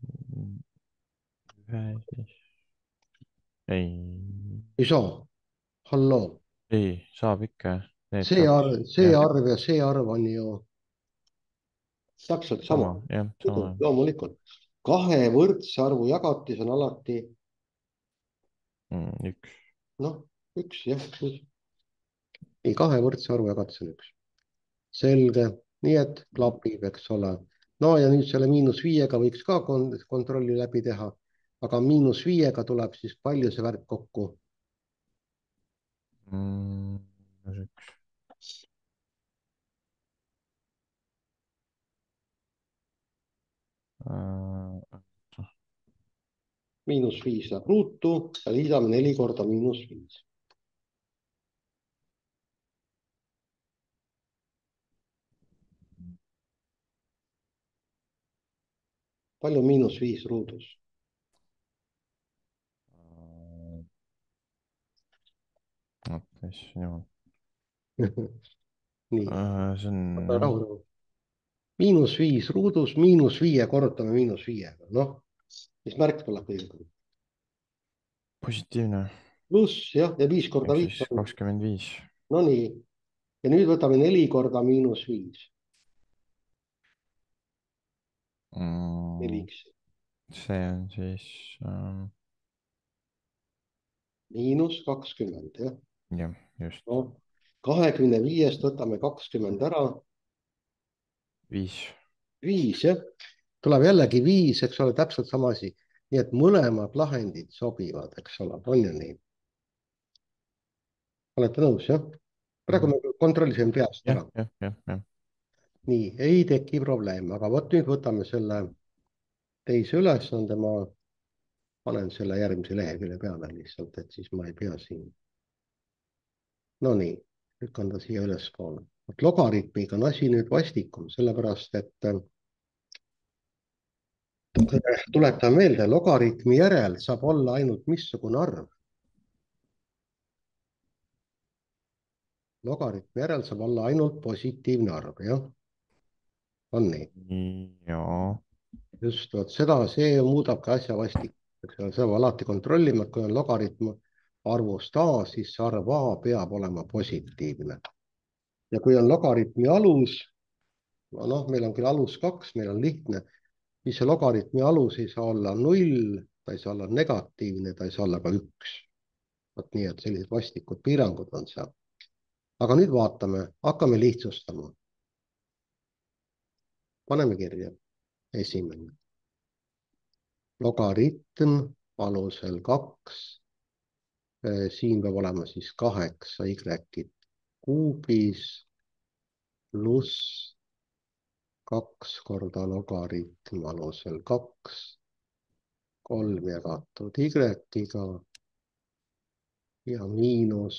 ühe siis, ei, ei saa, halloo. ei, saab ikka, need see kaks, arv, see jah, arv ja see arv on ju täpselt sama. sama, jah, sama. loomulikult. kahe võrdse arvu jagatis on alati Mm, üks. noh, üks jah. nii, kahe võrdse arvu jagatis on üks. selge, nii et klapib, eks ole. no ja nüüd selle miinus viiega võiks ka kontrolli läbi teha, aga miinus viiega tuleb siis palju see värk kokku? Mm, miinus üks. Äh, miinus viis läheb ruutu ja liidame neli korda miinus viis. palju on miinus viis ruudus? oota, issand jumal. nii, Äh, see on jah, rahu, rahu. miinus viis ruudus, miinus viie korrutame miinus viiega, noh, mis märk tuleb kõigepealt? positiivne, pluss jah, ja viis korda ehk viis siis on, kakskümmend viis. no nii. ja nüüd võtame neli korda miinus viis, Mm, neli X. see on siis ähm, miinus kakskümmend, jah. jah, just noh, kahekümne viiest võtame kakskümmend ära, viis. viis, jah. tuleb jällegi viis, eks ole, täpselt sama asi. nii et mõlemad lahendid sobivad, eks ole, on ju nii? olete nõus, jah? praegu Mhm. me kontrollisime peast jah, ära. jah, jah, jah. nii, ei teki probleeme, aga vot nüüd võtame selle teise ülesande, ma panen selle järgmise lehekülje peale lihtsalt, et siis ma ei pea siin. Nonii, lükkan ta siia ülespoole. Logaritmiga on asi nüüd vastikum, sellepärast et tuletan meelde, logaritmi järel saab olla ainult missugune arv. Logaritmi järel saab olla ainult positiivne arv, jah? On nii? jaa. Just, vot seda, see muudabki asja vastikuks. Seda peab alati kontrollima, et kui on logaritm arvust A, siis see arv A peab olema positiivne. Ja kui on logaritmi alus, noh, meil on küll alus kaks, meil on lihtne, siis see logaritmi alus ei saa olla null, ta ei saa olla negatiivne, ta ei saa olla ka üks. Vot nii, et sellised vastikud piirangud on seal. Aga nüüd vaatame, hakkame lihtsustama. Paneme kirja. Esimene. Logaritm alusel kaks. Siin peab olema siis kaheksa y kuubis pluss kaks korda logaritm alusel kaks, kolm jagatud y-ga ja miinus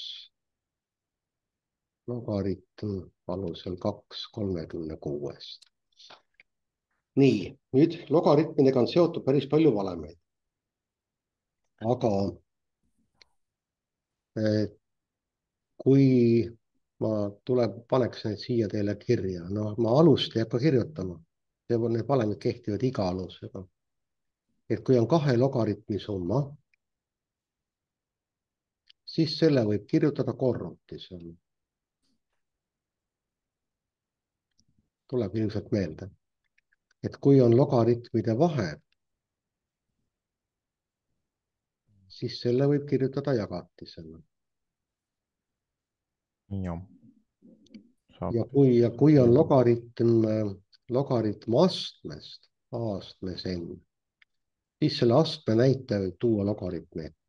logaritm alusel kaks kolmekümne kuuest. Nii, nüüd logaritmidega on seotud päris palju valemeid. Aga kui ma tuleb, paneks need siia teile kirja, no ma alust ei hakka kirjutama. Need valemid kehtivad iga alusega. Et kui on kahe logaritmi summa, siis selle võib kirjutada korrutisena. Tuleb ilmselt meelde. Et kui on logaritmide vahe, siis selle võib kirjutada jagatisena. Jah. Ja kui, ja kui on logaritm, logaritm astmest, astmes n, siis selle astme näitaja võib tuua logaritmi ette.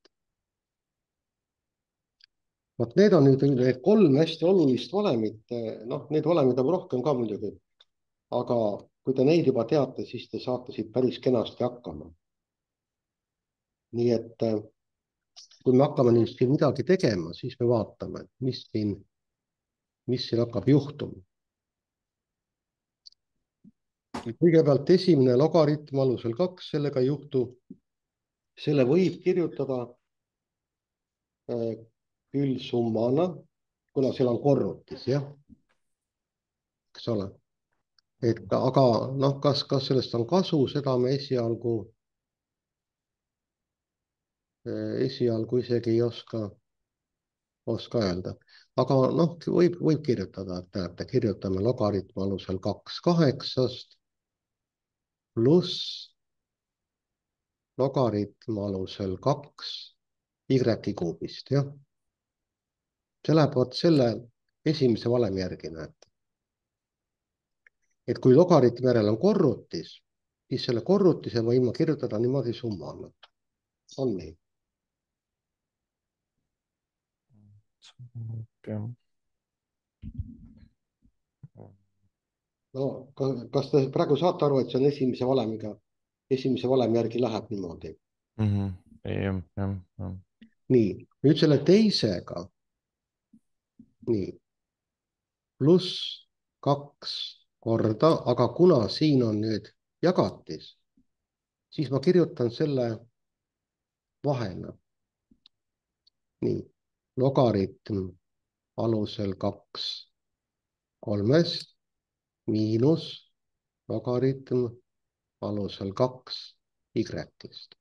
Vot need on nüüd need kolm hästi olulist valemit, noh, need valemid on rohkem ka muidugi, aga kui te neid juba teate, siis te saate siit päris kenasti hakkama. Nii et kui me hakkame nüüd siin midagi tegema, siis me vaatame, mis siin, mis siin hakkab juhtuma. Kõigepealt esimene logaritm alusel kaks, sellega ei juhtu. Selle võib kirjutada küll summana, kuna seal on korrutis, jah? Eks ole? Et, aga noh, kas, kas sellest on kasu, seda me esialgu, esialgu isegi ei oska, oska öelda. Aga noh, võib, võib kirjutada, et näete, kirjutame logaritmi alusel kaks kaheksast pluss logaritm alusel kaks y kuubist, jah? See läheb vot selle esimese valemi järgi, näete. Et kui logaritmi järel on korrutis, siis selle korrutise võime kirjutada niimoodi summana. On nii? No, kas te praegu saate aru, et see on esimese valemiga, esimese valemi järgi läheb niimoodi? Mm-hmm. Jah, jah, jah. Nii, nüüd selle teisega, nii, pluss kaks korda, aga kuna siin on nüüd jagatis, siis ma kirjutan selle vahena. Nii, logaritm alusel kaks kolmest miinus logaritm alusel kaks y-ist.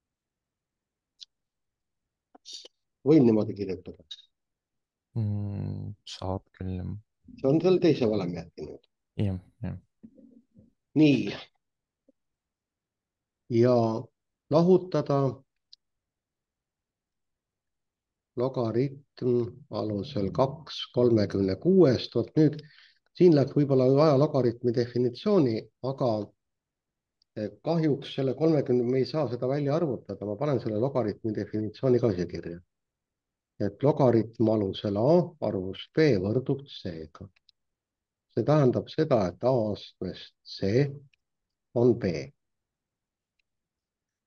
Võin niimoodi kirjutada. Mm, saab küll. See on selle teise valemi järgi nüüd. Jah, jah. Nii. Ja lahutada logaritm alusel kaks kolmekümne kuuest. Vot nüüd siin läks võib-olla vaja logaritmi definitsiooni, aga kahjuks selle kolmekümne me ei saa seda välja arvutada. Ma panen selle logaritmi definitsiooni ka siia kirja. Et logaritm alusel A arvust B võrdub C-ga. See tähendab seda, et A astmest C on B.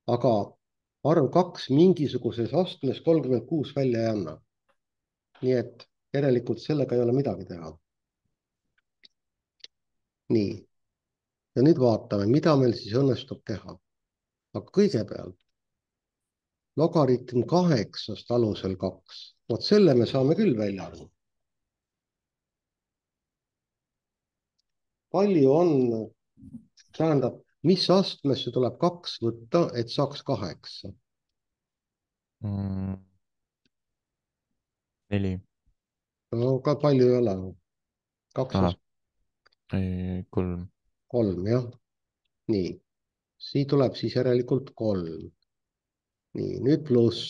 aga arv kaks mingisuguses astmes kolmkümmend kuus välja ei anna. nii et järelikult sellega ei ole midagi teha. nii, ja nüüd vaatame, mida meil siis õnnestub teha. aga kõigepealt logaritm kaheksast alusel kaks. vot selle me saame küll välja arvutada. palju on, tähendab, mis astmesse tuleb kaks võtta, et saaks kaheksa? mm,. neli. no ka palju ei ole. kaks ahah, astmet, kolm. kolm, jah. nii, siit tuleb siis järelikult kolm. nii, nüüd pluss.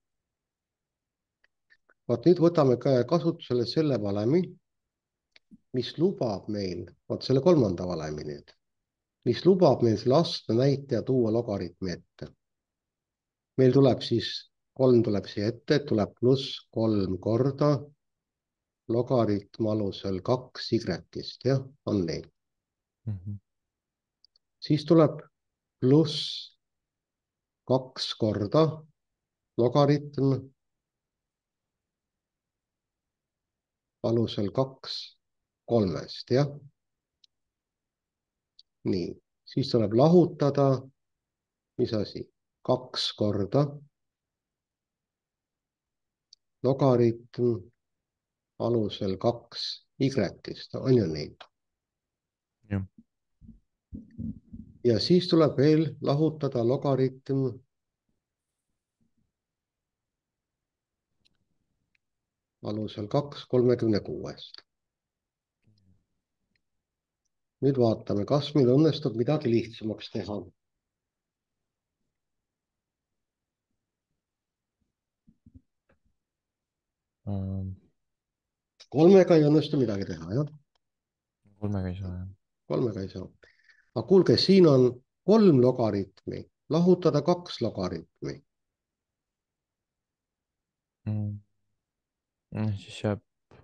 vot nüüd võtame ka kasutusele selle valemi, mis lubab meil, vot selle kolmanda valemi nüüd, mis lubab meil selle astme näitaja tuua logaritmi ette. meil tuleb siis, kolm tuleb siia ette, tuleb pluss kolm korda logaritm alusel kaks y-ist, jah, on nii. Mm -hmm. siis tuleb pluss kaks korda logaritm alusel kaks kolmest, jah. nii, siis tuleb lahutada, mis asi, kaks korda logaritm alusel kaks y-ist, on ju nii? jah. ja siis tuleb veel lahutada logaritm alusel kaks kolmekümne kuuest. nüüd vaatame, kas meil õnnestub midagi lihtsamaks teha. Um, kolmega ei õnnestu midagi teha, jah? kolmega ei saa, jah. kolmega ei saa. aga kuulge, siin on kolm logaritmi, lahutada kaks logaritmi. Mm. siis jääb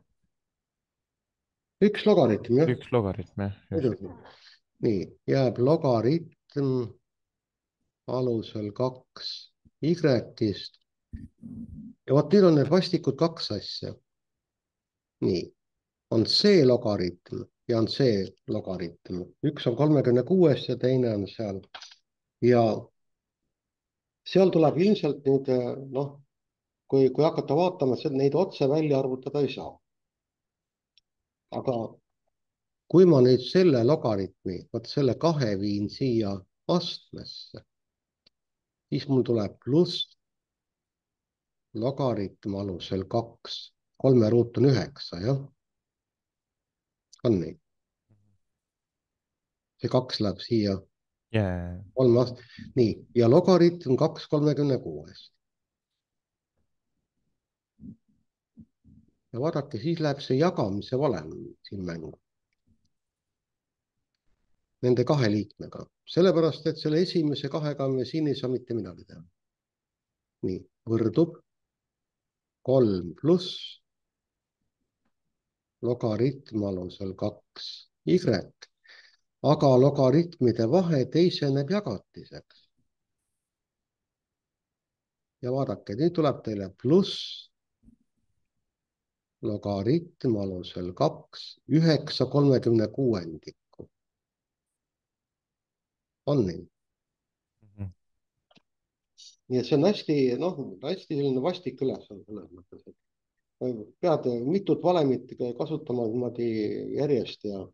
üks logaritm, jah? üks logaritm, jah. muidugi. nii, jääb logaritm alusel kaks y-ist. ja vot nüüd on need vastikud kaks asja. nii, on see logaritm ja on see logaritm. üks on kolmekümne kuuest ja teine on seal. ja seal tuleb ilmselt nüüd, noh, kui, kui hakata vaatama, et neid otse välja arvutada ei saa. aga kui ma nüüd selle logaritmi, vot selle kahe viin siia astmesse, siis mul tuleb pluss logaritm alusel kaks. kolme ruut on üheksa, jah? on nii? see kaks läheb siia yeah. kolme aast-, nii, ja logaritm kaks kolmekümne kuuest. ja vaadake, siis läheb see jagamise valem siin mängu. Nende kahe liikmega, sellepärast et selle esimese kahega me siin ei saa mitte midagi teha. nii, võrdub kolm pluss logaritm alusel kaks y, aga logaritmide vahe teiseneb jagatiseks. ja vaadake, nüüd tuleb teile pluss logaritm alusel kaks üheksa kolmekümne kuuendikku. on nii? Mm -hmm. nii et see on hästi, noh, hästi selline vastik ülesanne selles mõttes, et pead mitut valemit kasutama niimoodi järjest ja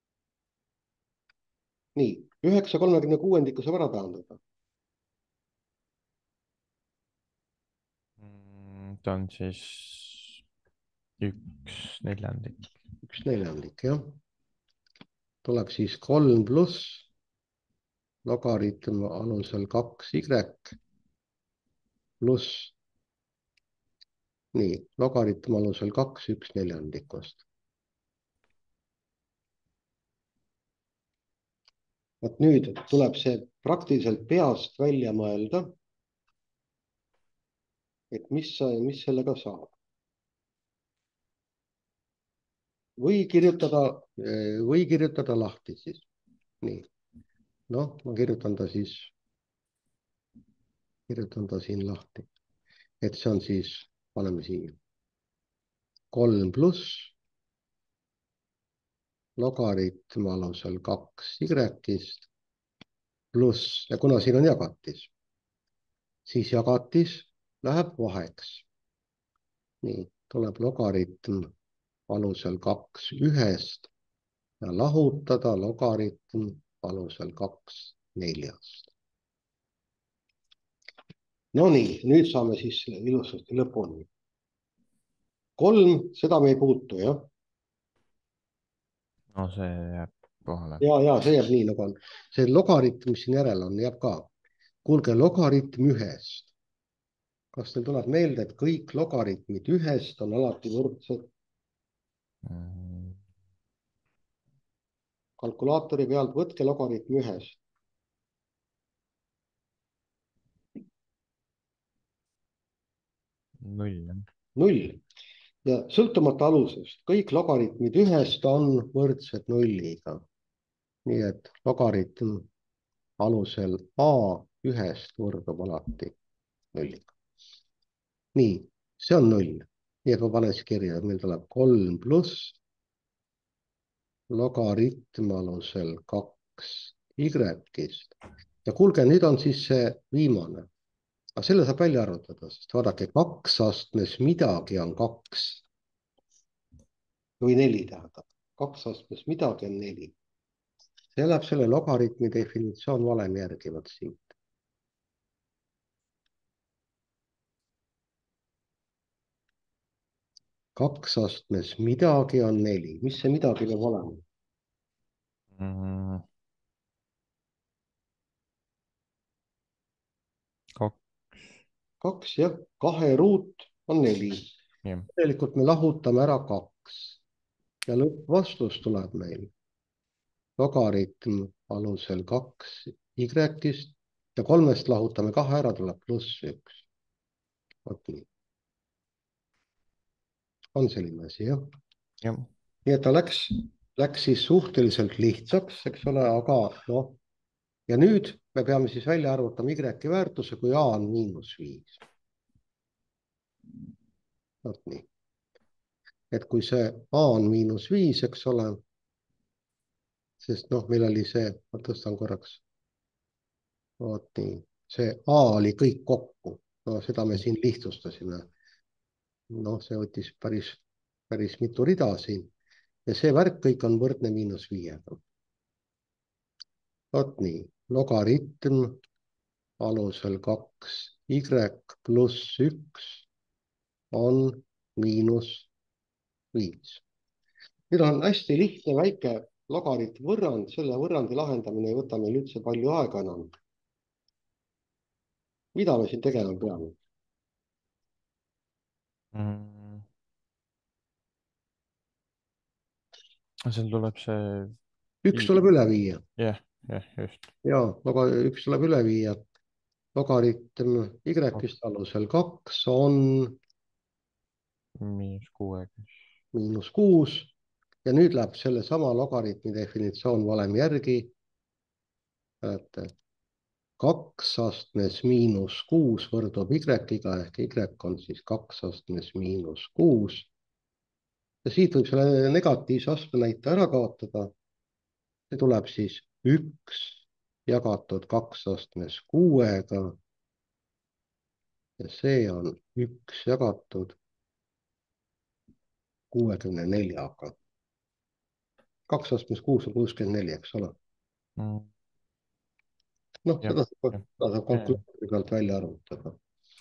nii, üheksa kolmekümne kuuendikku saab ära taandada. ta on siis üks neljandik. üks neljandik, jah. tuleb siis kolm pluss logaritm alusel kaks y pluss nii, logaritm alusel kaks üks neljandikust. vot nüüd tuleb see praktiliselt peast välja mõelda, et mis, mis sellega saab. või kirjutada, või kirjutada lahti siis. nii, noh, ma kirjutan ta siis kirjutan ta siin lahti, et see on siis, paneme siia kolm pluss logaritm alusel kaks y-ist pluss, ja kuna siin on jagatis, siis jagatis läheb vaheks. nii, tuleb logaritm alusel kaks ühest ja lahutada logaritm alusel kaks neljast. Nonii, nüüd saame siis ilusasti lõpuni. kolm, seda me ei puutu, jah? no see jääb kohale. ja, ja see jääb nii, nagu on. See logaritm, mis siin järel on, jääb ka. Kuulge, logaritm ühest. Kas teil tuleb meelde, et kõik logaritmid ühest on alati võrdsed? Mm. Kalkulaatori pealt võtke logaritm ühest. null on. null. Ja sõltumata alusest, kõik logaritmid ühest on võrdsed nulliga. Nii et logaritm alusel a ühest võrdub alati nulliga. Nii, see on null. Nii et ma panen siis kirja, et meil tuleb kolm pluss logaritm alusel kaks y-ist. Ja kuulge, nüüd on siis see viimane. Aga selle saab välja arvutada, sest vaadake, kaks astmes midagi on kaks. Või neli tähendab. Kaks astmes midagi on neli. See läheb selle logaritmi definitsioon valemi järgi, vaat siit. Kaks astmes midagi on neli. Mis see midagi peab olema? Mm. kaks. Kaks, jah. Kahe ruut on neli. jah. Tegelikult me lahutame ära kaks. Ja lõppvastus tuleb meil logaritm alusel kaks y-ist ja kolmest lahutame kahe ära, tuleb pluss üks. Vot nii. On selline asi, jah? jah. Nii et ta läks, läks siis suhteliselt lihtsaks, eks ole, aga noh. Ja nüüd me peame siis välja arvutama y väärtuse, kui a on miinus viis. Vot nii. Et kui see a on miinus viis, eks ole, sest noh, meil oli see, ma tõstan korraks. Vot nii, see a oli kõik kokku. No seda me siin lihtsustasime. Noh, see võttis päris, päris mitu rida siin. Ja see värk kõik on võrdne miinus viiega. Vot nii, logaritm alusel kaks y pluss üks on miinus viis. Nüüd on hästi lihtne väike logaritm võrrand, selle võrrandi lahendamine ei võta meil üldse palju aega enam. Mida me siin tegema peame? Mm. seal tuleb see. Üks tuleb üle viia. jah, jah, just. Ja, aga üks tuleb üle viia. Logaritm y-ist alusel kaks on miinus kuuega. miinus kuus. Ja nüüd läheb selle sama logaritmi definitsioon valemi järgi. kaks astmes miinus kuus võrdub y-ga ehk y on siis kaks astmes miinus kuus. Ja siit võib selle negatiivse astme näite ära kaotada. See tuleb siis üks jagatud kaks astmes kuuega. Ja see on üks jagatud kuuekümne neljaga. kaks astmes kuus on kuuskümmend neli, eks ole? Mm. Noh, Ja, seda saab, ja. seda saab kalkulaatori pealt välja arvutada.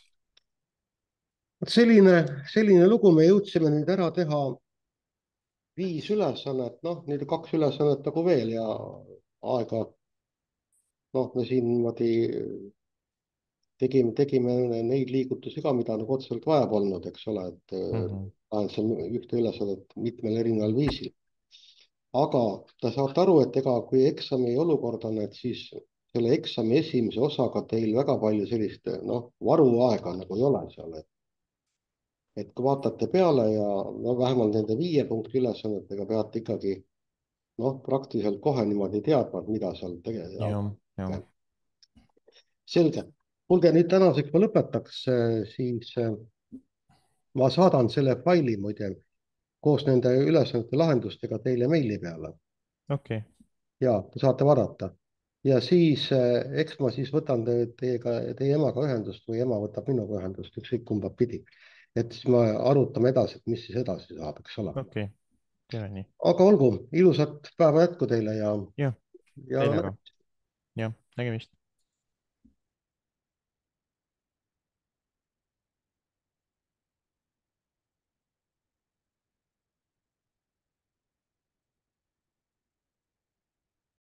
Selline, selline lugu me jõudsime nüüd ära teha viis ülesannet, noh, nüüd kaks ülesannet nagu veel ja aega, noh, me siin niimoodi tegime, tegime neid liigutusi ka, mida nagu otseselt vaja polnud, eks ole, et mm -hmm. lahendasime ühte ülesannet mitmel erineval viisil. Aga te saate aru, et ega kui eksami olukord on, et siis selle eksami esimese osaga teil väga palju sellist, noh, varuaega nagu ei ole seal, et et kui vaatate peale ja no vähemalt nende viie punkti ülesannetega peate ikkagi noh, praktiliselt kohe niimoodi teadma, mida seal tegelikult. jah, jah. Selge, kuulge, nüüd tänaseks ma lõpetaks, siis äh, ma saadan selle faili muide koos nende ülesannete lahendustega teile meili peale okei okay., ja te saate vaadata. ja siis äh, eks ma siis võtan te, teiega, teie emaga ühendust või ema võtab minuga ühendust, ükskõik kumba pidi. et siis me arutame edasi, et mis siis edasi saab, eks ole. okei okay., teeme nii. aga olgu, ilusat päeva jätku teile ja, jah, ja teile ka. jah, nägemist.